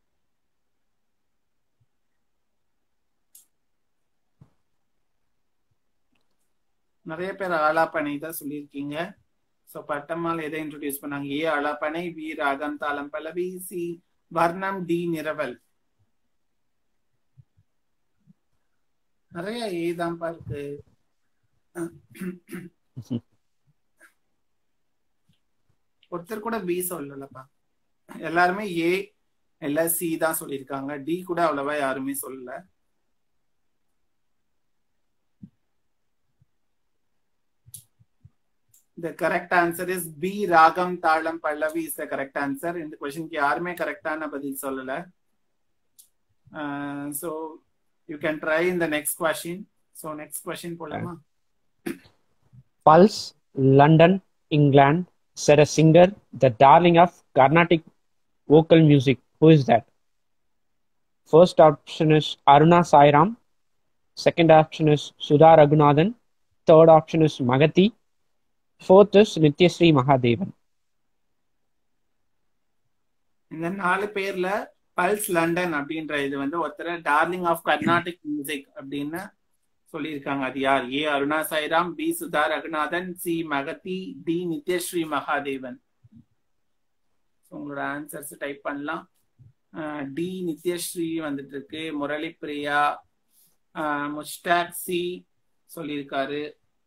நிறைய பேர் ஆலாப்பனை தான் சொல்லியிருக்கீங்க. ஸோ பட்டம்மாள் எதை இன்ட்ரோடியூஸ் பண்ணாங்க? ஏ ஆலாப்பனை, பி ராகம் தாளம் பல்லவி, சி வர்ணம், டி நிரவல். நிறைய ஏ தான்ப்பா இருக்கு. ஒருத்தர் கூட பி சொல்லலப்பா. எல்லாருமே ஏ இல்ல சி தான் சொல்லியிருக்காங்க. டி கூட அவ்வளவா யாருமே சொல்லல. The correct answer is B. Ragam Talam Pallavi is the correct answer. இந்த கொஸ்டினுக்கு யாருமே கரெக்டான பதில் சொல்லல. Uh, so you can try in the next question. So next question போலாமா? Pulse, London, England, said a singer, the darling of Carnatic vocal music. Who is that? First option is Aruna Sairam. Second option is Sudha Raghunathan. Third option is Magathi. Fourth is Nityasri Mahadevan. இந்த நாலு பேர்ல pulse London அப்படின்ற இது வந்து ஒருத்தர் darling of Carnatic music அப்படின்னு சொல்லியிருக்காங்க. அது யார்? A Aruna Sairam, B Sudha Ragunathan, C Mahathi, D Nithyasri Mahadevan. உங்களோட ஆன்சர்ஸ் டைப் பண்ணலாம். டி நித்யஸ்ரீ வந்துட்டு இருக்கு. முரளி பிரியா, முஸ்டாக் சி சொல்லியிருக்காரு.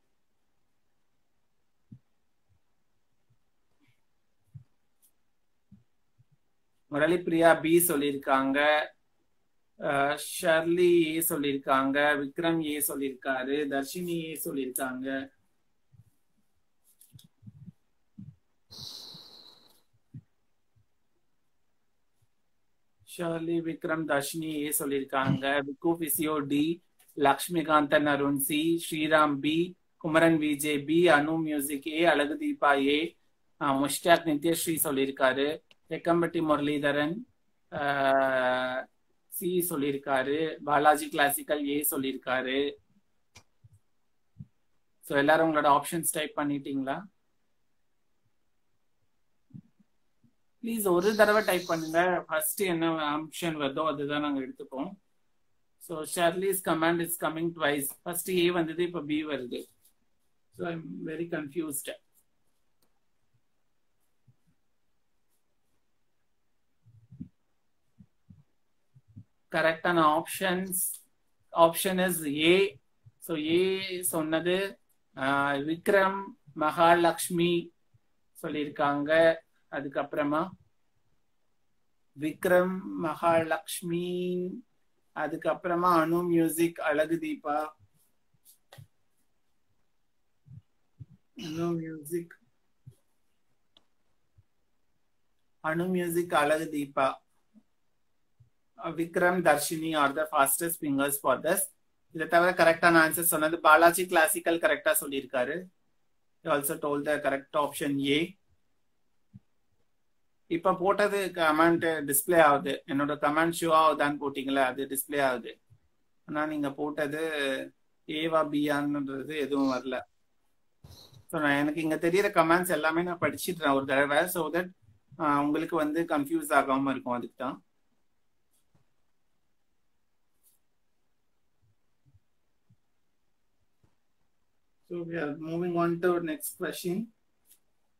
முரளி பிரியா பி சொல்லியிருக்காங்க. ஷர்லி ஏ சொல்லியிருக்காங்க. விக்ரம் ஏ சொல்லியிருக்காரு. தர்ஷினி ஏ சொல்லியிருக்காங்க. ஷர்லி, விக்ரம், தர்ஷினி ஏ சொல்லியிருக்காங்க. Vikku physio D, Lakshmikanthan Arun C, Sriram B, Kumaran Vijay B, Anu music A, Azhagu Deepa ஏ, முஷ்டாக் நித்யஸ்ரீ சொல்லியிருக்காரு. தெக்கம்பட்டி முரளிதரன் சி சொல்லியிருக்காரு. பாலாஜி கிளாசிக்கல் ஏ சொல்லியிருக்காரு. ஸோ எல்லாரும் உங்களோட ஆப்ஷன்ஸ் டைப் பண்ணிட்டீங்களா? ப்ளீஸ் ஒரு தடவை டைப் பண்ணுங்க. ஃபர்ஸ்ட் என்ன ஆப்ஷன் வருதோ அதுதான் நாங்கள் எடுத்துப்போம். So Shirley's comment is coming twice. First A வந்தது, இப்போ பி வருது. So I am very confused. கரெக்டான options option is A. So A சொன்னது விக்ரம் மகாலட்சுமி சொல்லியிருக்காங்க. அதுக்கப்புறமா விக்ரம் மகாலட்சுமி, அதுக்கப்புறமா Anu music Azhagu Deepa, Anu music Anu music Azhagu Deepa, Vikram, Darshini are the fastest fingers for this. இதை தவிர கரெக்டான ஆன்சர் சொன்னது பாலாஜி கிளாசிக்கல் கரெக்டா சொல்லியிருக்காரு. Also told the correct option A. இப்ப போட்டது கமெண்ட் டிஸ்பிளே ஆகுது. என்னோட கமெண்ட் ஷோ ஆகுதான்னு போட்டீங்களா, அது டிஸ்பிளே ஆகுது. ஆனா நீங்க போட்டது ஏவா பியான்றது எதுவும் வரல. ஸோ நான் எனக்கு இங்க தெரியற கமெண்ட்ஸ் எல்லாமே நான் படிச்சிடுறேன் ஒரு தடவை. ஸோ தட் உங்களுக்கு வந்து கன்ஃபியூஸ் ஆகாம இருக்கும். அதுக்கு தான். So we are moving on to next question.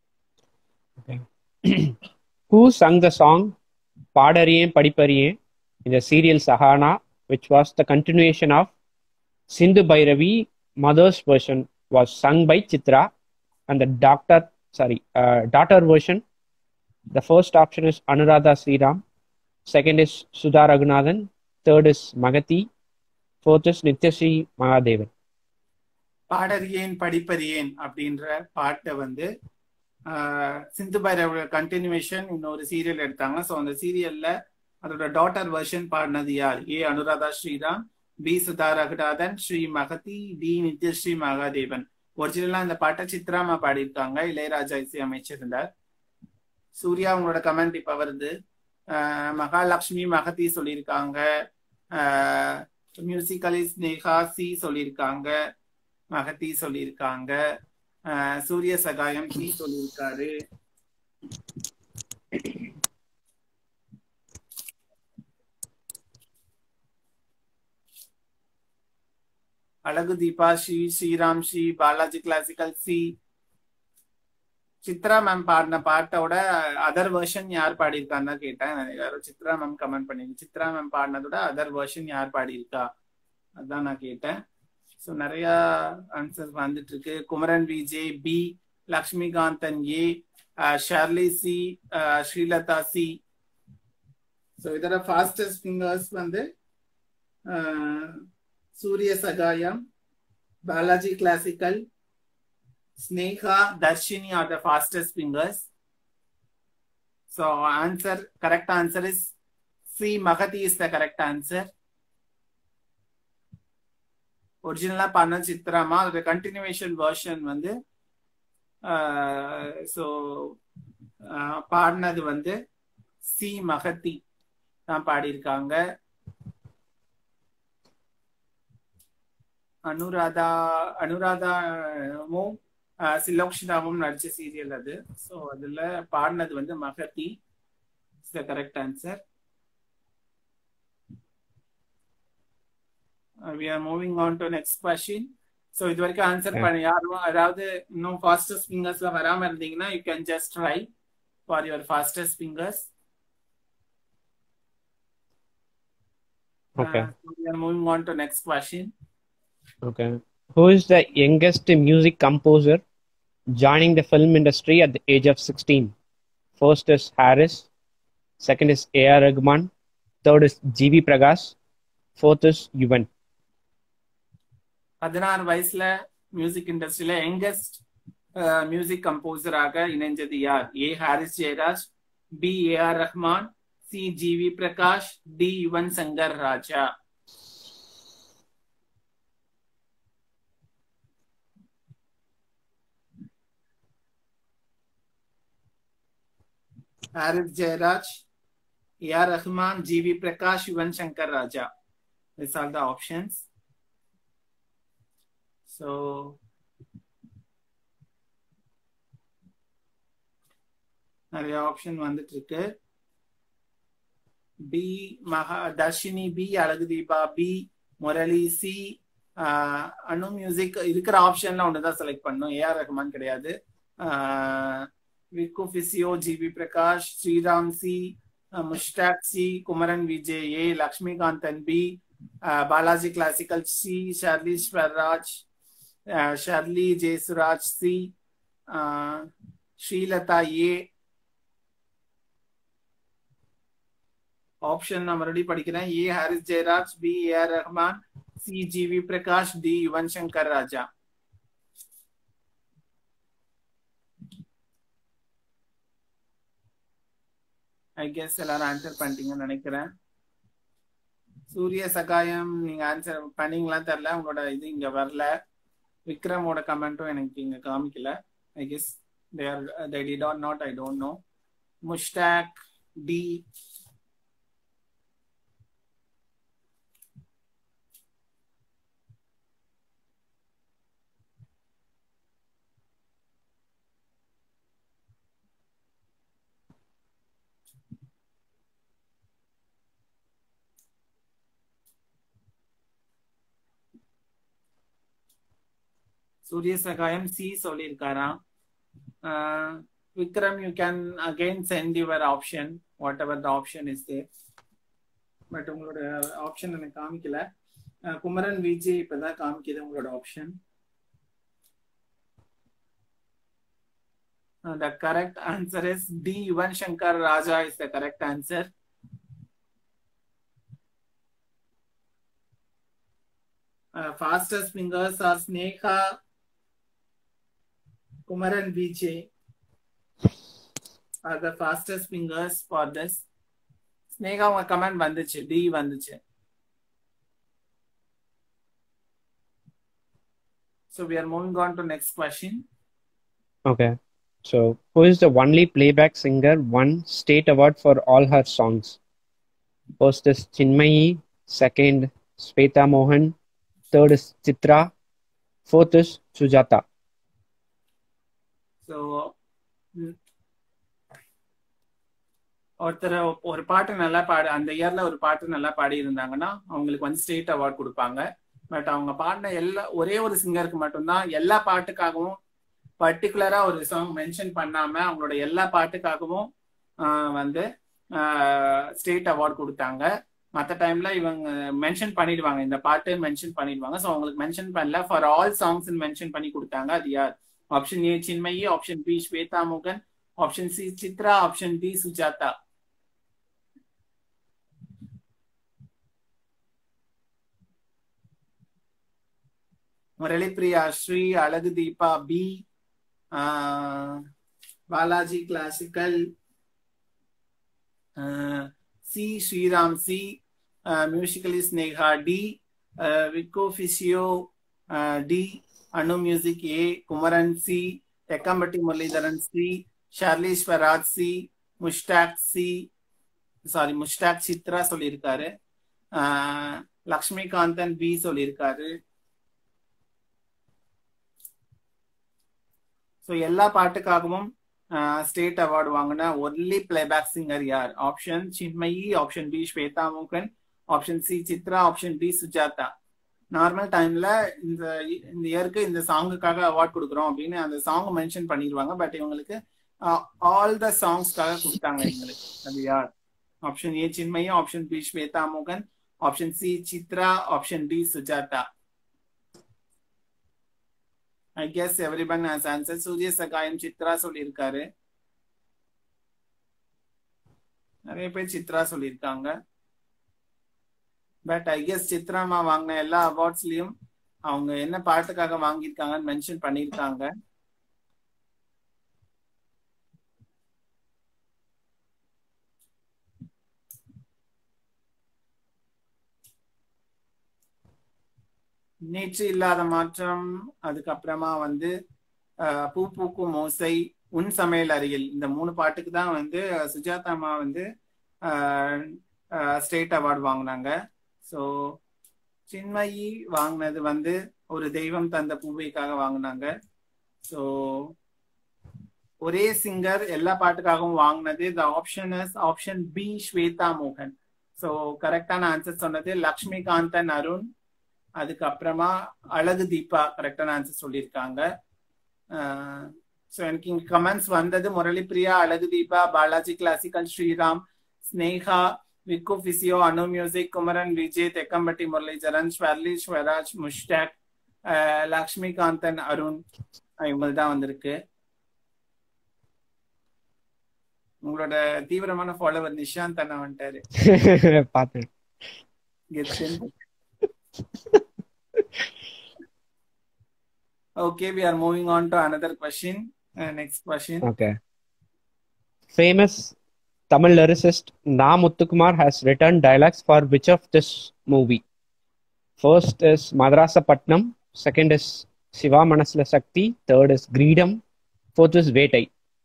Okay. Who sung the song Padariye Padipariye in the serial Sahana, which was the continuation of Sindhu Bhairavi. Mother's version was sung by Chitra, and the doctor, sorry, uh, daughter version. The first option is Anuradha Sriram. Second is Sudha Raghunathan. Third is Magathi. Fourth is Nityasri Mahadevan. பாடறியேன் படிப்பறியேன் அப்படின்ற பாட்டை வந்து சிந்து பைரவோட continuation இன்னொரு serial எடுத்தாங்க. ஸோ அந்த சீரியல்ல அதோட டாட்டர் வெர்ஷன் பாடினது யார்? A Anuradha Sriram, B Sudha Ragunathan, Sri Mahathi, D Nithyasri Mahadevan. ஒரிஜினலா இந்த பாட்டை சித்ராமா பாடியிருக்காங்க, இளையராஜா இசை அமைச்சிருந்தார். சூர்யா உங்களோட கமெண்ட் இப்ப வருது. மகாலட்சுமி மகதி சொல்லியிருக்காங்க, மியூசிக்கலி ஸ்னேகா சி சொல்லியிருக்காங்க, மகதி சொல்லியிருக்காங்க, சூரிய சகாயம் சி சொல்லியிருக்காரு. Azhagu Deepa Sri, Sriram Sri, Balaji classical C. Chithra ma'am பாடின பாட்டோட அதர் வெர்ஷன் யார் பாடியிருக்கான்னு கேட்டேன். யாரும் சித்ரா மேம் கமெண்ட் பண்ணிருக்கு. சித்ரா மேம் பாடினதோட அதர் வெர்ஷன் யார் பாடியிருக்கா அதான் நான் கேட்டேன். ஸோ நிறைய ஆன்சர் வந்துட்டு இருக்கு. Kumaran Vijay B, Lakshmikanthan A, Shirley C, Srilatha C. So இதோட ஃபாஸ்டஸ்ட் ஃபிங்கர்ஸ் வந்து Surya Sagayam, Balaji classical, Sneha, Darshini are the fastest fingers. So answer, correct answer is C. Magathi is the correct answer. Original Panna Chitrama, the continuation version வந்து so பாடினது வந்து C Magadhi தான் பாடியிருக்காங்க. அனுராதா அனுராதாவும் சிலோக்ஷனாவும் நடிச்ச serial அது. So அதுல பாடினது வந்து Mahathi is the correct answer. we are moving on to next question. So இது வரைக்கும் ஆன்சர் பண்ண யாரும் அதாவது இன்னும் ஃபாஸ்டஸ்ட் ஃபிங்கர்ஸ்ல வராம இருந்தீங்கன்னா you can just try for your fastest fingers. Okay. Uh, so we are moving on to next question. Okay. Who is the youngest music composer joining the film industry at the age of sixteen? First is Harris. Second is A R Rahman. Third is G V Prakash. Fourth is Yuvan. பதினாறு வயசுல music இண்டஸ்ட்ரியில youngest music கம்போசராக இணைஞ்சது யார்? A Harris Jayaraj, B A R Rahman, C G V Prakash, D Yuvan Shankar Raja. Haris Jairaj, A R Rahman, G V Prakash, Yuvan Shankar Raja. These are the options. So, நிறைய option வந்துட்டு இருக்கு. B Maha Darshini B, Azhagu Deepa B, Murali C, Anu music இருக்கிற ஆப்ஷன்ல ஒன்றுதான் select பண்ணும். ஏ R Rahman கிடையாது. Viku Fisio, G V Prakash, Sriram C, uh, Mushtaq C, Kumaran Vijay A, Lakshmikantan B, uh, Balaji Classical C, Sharli Swaraj, uh, Sharli J Suraj C, uh, Srilata A. Option நான் மறுபடியும் படிக்கிறேன். A Haris Jairaj, B A R Rahman, C G V Prakash, D Yuvan Shankar Raja. I guess எல்லாரும் answer பண்ணிட்டீங்கன்னு நினைக்கிறேன். சூரிய சகாயம் நீங்க answer பண்ணீங்களா தெரியல, உங்களோட இது இங்க வரல. விக்ரமோட கமெண்ட்டும் எனக்கு இங்க காமிக்கல. I guess they are they did are not, I don't know. Mushtaq D, Surya Sagayam C சொல்லியிருக்காராம். Vikram, you can again send your option, whatever the option is there. பட் உங்களோட ஆப்ஷன் எனக்கு காமிக்கல. குமரன் விஜய் இப்பதான் காமிக்குது உங்களோட option. The correct answer is D. Yuvan Shankar Raja is the correct answer. Uh, fastest fingers are Snekha, Kumaran Vijay are the fastest fingers for this. Snekha உங்க comment வந்துச்சு, D வந்துச்சு. So we are moving on to next question. Okay. So, who is the only playback singer won state award for all her songs? First is Chinmayi, second Sweta Mohan, third is Chitra, fourth is Sujata. So ஒருத்தர் ஒரு பாட்டு நல்லா பாடு அந்த இயர்ல ஒரு பாட்டு நல்லா பாடி இருந்தாங்கன்னா அவங்களுக்கு வந்து ஸ்டேட் அவார்ட் கொடுப்பாங்க. பட் அவங்க பாடின எல்லா ஒரே ஒரு சிங்கருக்கு மட்டும்தான் எல்லா பாட்டுக்காகவும் பர்டிகுலரா ஒரு சாங் மென்ஷன் பண்ணாம அவங்களோட எல்லா பாட்டுக்காகவும் வந்து ஸ்டேட் அவார்ட் கொடுத்தாங்க. மற்ற டைம்ல இவங்க மென்ஷன் பண்ணிடுவாங்க, இந்த பாட்டு மென்ஷன் பண்ணிடுவாங்க. ஸோ அவங்களுக்கு மென்ஷன் பண்ணல, ஃபார் ஆல் சாங்ஸ் மென்ஷன் பண்ணி கொடுத்தாங்க. அது யார்? Option A Chinmayi, option B Shweta மோகன், option C Chitra, option D Sujatha. Muralipriya, Sri, Azhagu Deepa B, Balaji classical C, Sriram C, musically Sneha D, Vikku physio D, Anu music A, Kumaran C, Thekkampatti Muralidharan C, Shirley Swaraj C, Mushtaq C, sorry Mushtaq Chitra சொல்லியிருக்காரு, Lakshmikanthan B சொல்லியிருக்காரு. So எல்லா பாட்டுக்காகவும் ஸ்டேட் அவார்டு வாங்கின ஒன்லி பிளேபேக் சிங்கர் யார்? Option Chinmayi, option B Shweta மோகன், option C Chitra, option D Sujatha. Normal டைம்ல இந்த இந்த இயருக்கு இந்த சாங்குக்காக அவார்ட் கொடுக்குறோம் அப்படின்னு அந்த சாங் மென்ஷன் பண்ணிடுவாங்க. பட் இவங்களுக்கு ஆல் த சாங்ஸ்க்காக கொடுத்தாங்க எங்களுக்கு. அது யார்? Option A Chinmayi, option B Shweta மோகன், option C Chitra, option D Sujatha. I guess everyone has answered. Surya Sakayam Chitra சொல்லியிருக்காரு. நிறைய பேர் சித்ரா சொல்லியிருக்காங்க. பட் ஐ கெஸ் சித்ராமா வாங்கின எல்லா அவார்ட்ஸ்லயும் அவங்க என்ன பாட்டுக்காக வாங்கியிருக்காங்கன்னு மென்ஷன் பண்ணியிருக்காங்க. நேற்று இல்லாத மாற்றம், அதுக்கப்புறமா வந்து பூ பூக்கும் ஓசை, உன் சமையல் அறையில், இந்த மூணு பாட்டுக்கு தான் வந்து சுஜாதா அம்மா வந்து ஸ்டேட் அவார்டு வாங்கினாங்க. ஸோ சின்மயி வாங்கினது வந்து ஒரு தெய்வம் தந்த பூவைக்காக வாங்கினாங்க. ஸோ ஒரே சிங்கர் எல்லா பாட்டுக்காகவும் வாங்கினது the option is option B Shweta மோகன். ஸோ கரெக்டான ஆன்சர் சொன்னது லக்ஷ்மிகாந்தன் அருண், அதுக்கப்புறமா அழகு தீபா கரெக்டான ஆன்சர் சொல்லியிருக்காங்க. ஸோ எனக்கு இங்க கமெண்ட்ஸ் வந்தது Murali Priya, Azhagu Deepa, Balaji classical, Sriram, Sneha, Vikku physio, Anu music, Kumaran Vijay, Thekkampatti Muralidharan, Shirley Swaraj, Mushtaq, Lakshmikanthan Arun, இவங்க தான் வந்திருக்கு. உங்களோட தீவிரமான ஃபாலோவர் நிஷாந்த் அண்ணா வந்துட்டாரு. பார்த்தேன். Okay, we are moving on to another question. Uh, next question. Okay. Famous Tamil lyricist Na Muthukumar has written dialogues for which of this movie? First is Madrasapatnam, second is Shiva Manasla Shakti, third is Greedam, fourth is Vetai.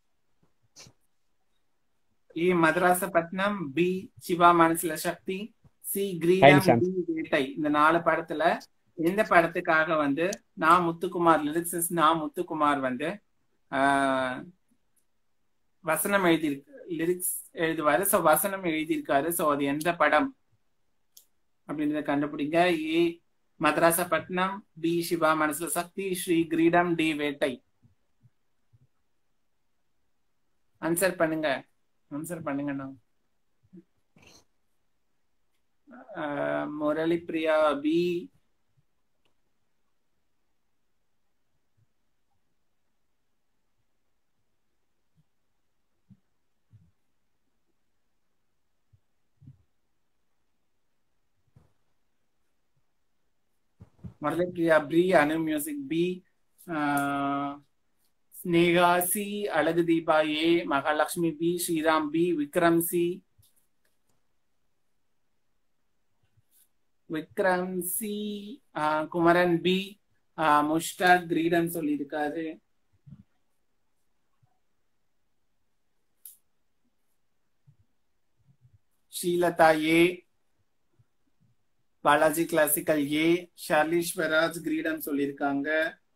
A. Madrasapatnam, B. Shiva Manasla Shakti, C. Greedam, D. Vetai. இந்த நாலு படத்துல இந்த படத்துக்காக வந்து நான் Muthukumar lyrics நான் முத்துக்குமார் வந்து வசனம் எழுதியிருக்கு, லிரிக்ஸ் எழுதுவாரு. ஸோ வசனம் எழுதியிருக்காரு. ஸோ அது எந்த படம் அப்படின்றத கண்டுபிடிங்க. ஏ மதராசப்பட்டினம், பி சிவா மனசுல சக்தி, ஸ்ரீ கிரீடம், டி வேட்டை. ஆன்சர் பண்ணுங்க, ஆன்சர் பண்ணுங்கண்ணா. Murali Priya B. Murali Priya B. Anu music B. Sneha C. Azhagu Deepa A. Mahalakshmi B. Sriram B. Vikram C. Vikram C. Kumaran B. Mushtaq கிரீடம் சொல்லியிருக்காரு. Srilatha A. Balaji classical A. Sharliswaraj கிரீடம் சொல்லியிருக்காங்க.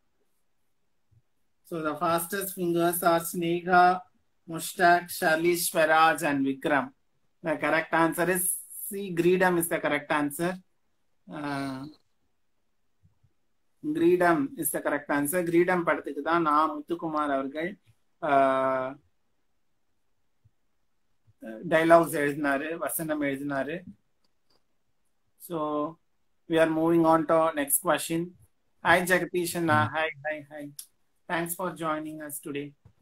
So the fastest fingers are Sneha, Mushtaq, Charlie Swaraj and Vikram. The correct answer is C. Greedam is the correct answer. Uh, Greedam is the correct answer. Greedam படத்துக்கு தான் நான் முத்துக்குமார் அவர்கள் dialogues எழுதினாரு, வசனம் எழுதினாரு. So we are moving on to next question. Hi Jagadish Anna. Hi, hi, hi. Thanks for joining us today.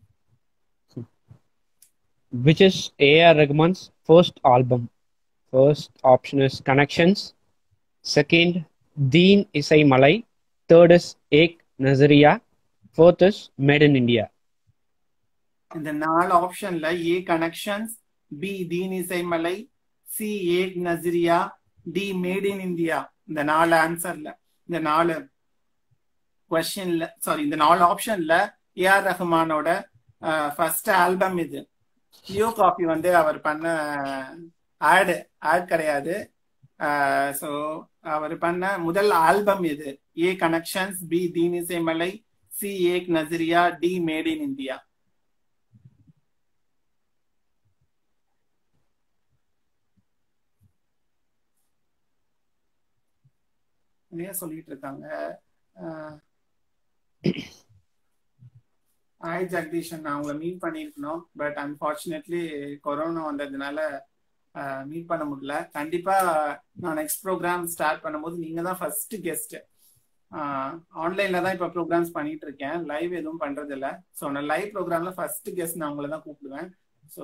Which is A R Rahman's first album? First option is Connections. Second, Deen Isai Malay. Third is Ek Nazariya. Fourth is Made in India. இந்த நாலு ஆப்ஷன்ல A Connections, B Deen Isai Malay, C Ek Nazariya, D Made in India. இந்த நாலு ஆன்சர்ல, இந்த நாலு கொஸ்டின்ல, sorry இந்த நாலு ஆப்ஷன்ல ஏஆர் ரஹ்மானோட ஃபர்ஸ்ட் ஆல்பம் இது. லியோ காபி வந்து அவர் பண்ண ஆட் ஆட் கிடையாது. ஸோ அவர் பண்ண முதல் ஆல்பம் இது. ஏ connections, B Deen Isai Malai, C Ek Nazariya, D made in India. நிறைய சொல்லிட்டு இருக்காங்க. ஹாய் ஜெகதீஷன், நான் உங்களை மீட் பண்ணியிருக்கணும். பட் அன்பார்ச்சுனேட்லி கொரோனா வந்ததுனால மீட் பண்ண முடியல. கண்டிப்பா நான் நெக்ஸ்ட் ப்ரோக்ராம் ஸ்டார்ட் பண்ணும்போது நீங்க தான் ஃபர்ஸ்ட் கெஸ்ட். ஆன்லைன்ல தான் இப்போ ப்ரோக்ராம்ஸ் பண்ணிட்டு இருக்கேன், லைவ் எதுவும் பண்றது இல்லை. ஸோ நான் லைவ் ப்ரோக்ராம்ல ஃபர்ஸ்ட் கெஸ்ட் நான் உங்களை தான் கூப்பிடுவேன். ஸோ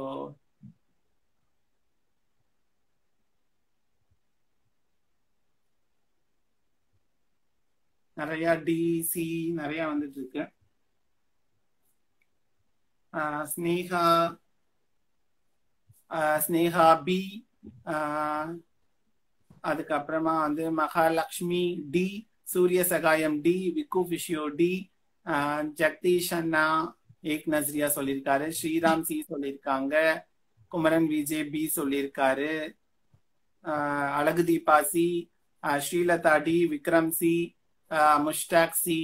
நிறைய டிசி நிறைய வந்துட்டு இருக்கு. ஸ்னேகா ஸ்னேகா பி, அதுக்கப்புறமா வந்து Mahalakshmi D, Surya Sagayam D, Vikku physio D, Jagadeesh அண்ணா ஏக் நஸ்ரியா சொல்லியிருக்காரு, ஸ்ரீராம் சி சொல்லியிருக்காங்க, குமரன் விஜய் பி சொல்லியிருக்காரு, Azhagu Deepa C, Srilatha D, Vikram C, Mushtaq C,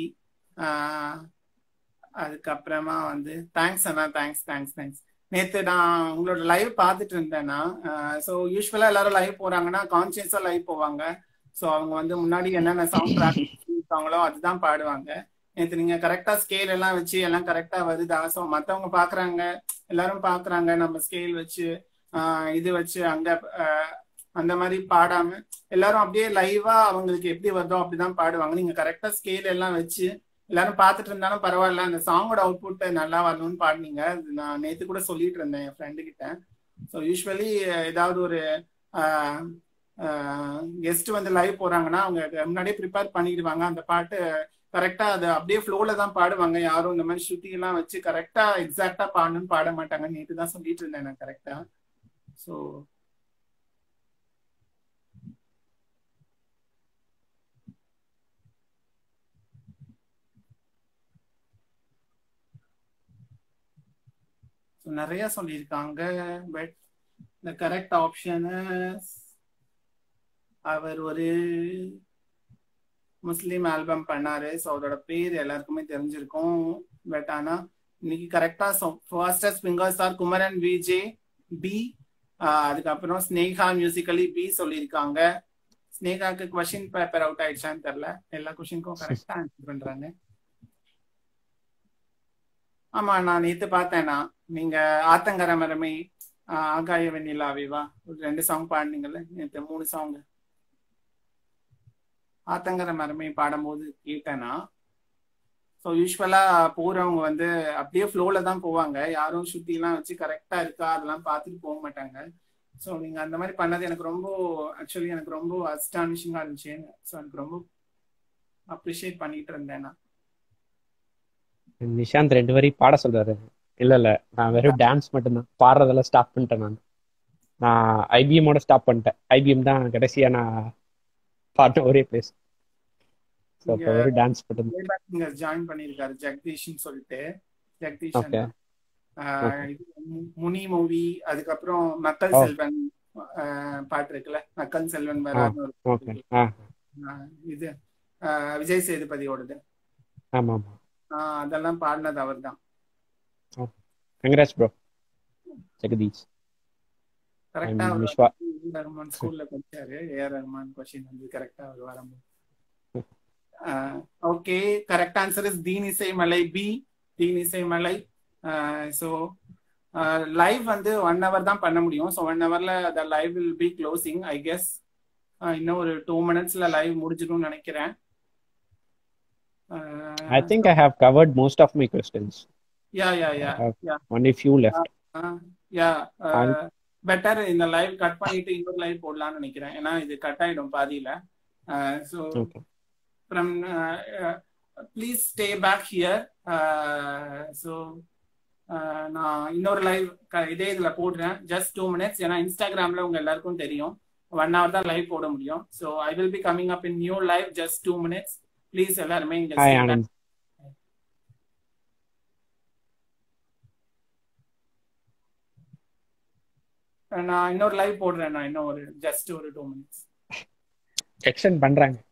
அதுக்கப்புறமா வந்து தேங்க்ஸ் அண்ணா, தேங்க்ஸ் தேங்க்ஸ் தேங்க்ஸ். நேற்று நான் உங்களோட லைவ் பார்த்துட்டு இருந்தேன்னா, ஸோ யூஸ்வலா எல்லாரும் லைவ் போறாங்கன்னா கான்சியஸா லைவ் போவாங்க. ஸோ அவங்க வந்து முன்னாடி என்னென்ன சவுண்ட் ப்ராக்டிஸ் இருக்காங்களோ அதுதான் பாடுவாங்க. நேற்று நீங்க கரெக்டா ஸ்கேல் எல்லாம் வச்சு எல்லாம் கரெக்டா வருதா? ஸோ மற்றவங்க பாக்குறாங்க, எல்லாரும் பாக்குறாங்க நம்ம ஸ்கேல் வச்சு ஆஹ் இது வச்சு அங்க அந்த மாதிரி பாடாம எல்லாரும் அப்படியே லைவா அவங்களுக்கு எப்படி வருதோ அப்படிதான் பாடுவாங்க. நீங்க கரெக்டா ஸ்கேல் எல்லாம் வச்சு எல்லாரும் பார்த்துட்டு இருந்தாலும் பரவாயில்ல, அந்த சாங்கோட அவுட்புட் நல்லா வரணும்னு பாடினீங்க. நான் நேத்து கூட சொல்லிட்டு இருந்தேன் என் ஃப்ரெண்டு கிட்ட. ஸோ யூஸ்வலி ஏதாவது ஒரு கெஸ்ட் வந்து லைவ் போறாங்கன்னா அவங்க முன்னாடியே ப்ரிப்பேர் பண்ணிடுவாங்க. அந்த பாட்டு கரெக்டா அது அப்படியே ஃப்ளோல தான் பாடுவாங்க. யாரும் இந்த மாதிரி சுத்தி எல்லாம் வச்சு கரெக்டா எக்ஸாக்டா பாடணும்னு பாட மாட்டாங்க. நேற்று தான் சொல்லிட்டு இருந்தேன் நான் கரெக்டா. ஸோ நிறைய சொல்லியிருக்காங்க. But the correct option is அவர் ஒரு முஸ்லீம் ஆல்பம் பண்ணாரு. ஸோ அவரோட பேர் எல்லாருக்குமே தெரிஞ்சிருக்கும். பட் ஆனா இன்னைக்கு கரெக்டா fastest fingers are Kumaran VJ B, அதுக்கப்புறம் ஸ்னேகா மியூசிக்கலி பி சொல்லியிருக்காங்க. ஸ்னேகாக்கு கொஸ்டின் பேப்பர் அவுட் ஆயிடுச்சான்னு தெரியல, எல்லா கொஸ்டினுக்கும் கரெக்டா ஆன்சர் பண்றாங்க. ஆமா, நான் நேத்து பார்த்தேன்னா நீங்க ஆத்தங்கர மரமே, ஆகாய வெண்ணிலாவேவா ஒரு ரெண்டு சாங் பாடினீங்கல்ல நேத்து, மூணு சாங். ஆத்தங்கர மரமே பாடும்போது கேட்டேன்னா, ஸோ யூஸ்வலா போறவங்க வந்து அப்படியே ஃப்ளோல தான் போவாங்க. யாரும் சுத்திலாம் வச்சு கரெக்டா இருக்கா அதெல்லாம் பார்த்துட்டு போக மாட்டாங்க. ஸோ நீங்க அந்த மாதிரி பண்ணது எனக்கு ரொம்ப ஆக்சுவலி எனக்கு ரொம்ப அஸ்டானிஷிங்கா இருந்துச்சு. ஸோ எனக்கு ரொம்ப அப்ரிஷியேட் பண்ணிட்டு இருந்தேன் நான். நிஷாந்த் ரெண்டு வரி பாட சொல்றாரு. இல்ல இல்ல நான் வெறும் டான்ஸ் மட்டும்தான், பாடுறதெல்லாம் ஸ்டாப் பண்ணிட்டேன். நான் நான் ஐபிஎம்மோட ஸ்டாப் பண்ணிட்டேன். ஐபிஎம் தான் கடைசியா நான் பாடின ஒரே பிளேஸ். ஸோ இப்போ வெறும் டான்ஸ் மட்டும்தான். ஜாயின் பண்ணியிருக்காரு ஜெகதீஷ்னு சொல்லிட்டு. ஜெகதீஷ் ஓகே இது முனி மூவி, அதுக்கப்புறம் மக்கள் ஓ செல்வன் ஆஹ் பாட்டு இருக்குல்ல, மக்கள் செல்வன் ஆ வரான்னு ஒரு பாட்டு ஓகே இருக்கு. ஆ ஆஹ் இது ஆஹ் விஜய் சேதுபதியோடது. ஆமா ஆமா. ஆஹ் அதெல்லாம் பாடினது அவர் தான். Oh congrats bro Jagadeesh. கரெக்டா ஐம் அவர் விஸ்வா. ரஹ்மான் ஸ்கூல்ல படிச்சாரு. ஏஆர் ரஹ்மான் கொஸ்டின் வந்து கரெக்டா அவர் வரும்போது. Okay, correct answer is Deenisai Malai B, Deenisai Malai. So live வந்து ஒன் ஹவர் தான் பண்ண முடியும். ஸோ ஒன் ஹவர்ல the live will be closing I guess. இன்னும் ஒரு டூ மினிட்ஸ்ல லைவ் முடிஞ்சிடும்னு நினைக்கிறேன். I think I have covered most of my questions. Yeah yeah yeah I have yeah only few left. Yeah I'll better இந்த live cut பண்ணிட்டு இன்னொரு live போடலாம்னு நினைக்கிறேன். ஏன்னா இது கட் ஆயிடும் பாதியில. So okay. from uh, uh, please stay back here. So நான் இன்னொரு லைவ் இதே இதில் போடுறேன், ஜஸ்ட் டூ மினிட்ஸ். ஏன்னா இன்ஸ்டாகிராமில் உங்கள் எல்லாருக்கும் தெரியும் ஒன் ஹவர் தான் லைவ் போட முடியும். So I will be coming up in new live just two minutes. Please எல்லாருமே இங்கே Hi stay back. Anand. நான் இன்னொரு லைவ் போடுறேன். நான் இன்னும் ஒரு ஜஸ்ட் ஒரு டூ மினிட்ஸ் எக்ஸ்டெண்ட் பண்றாங்க.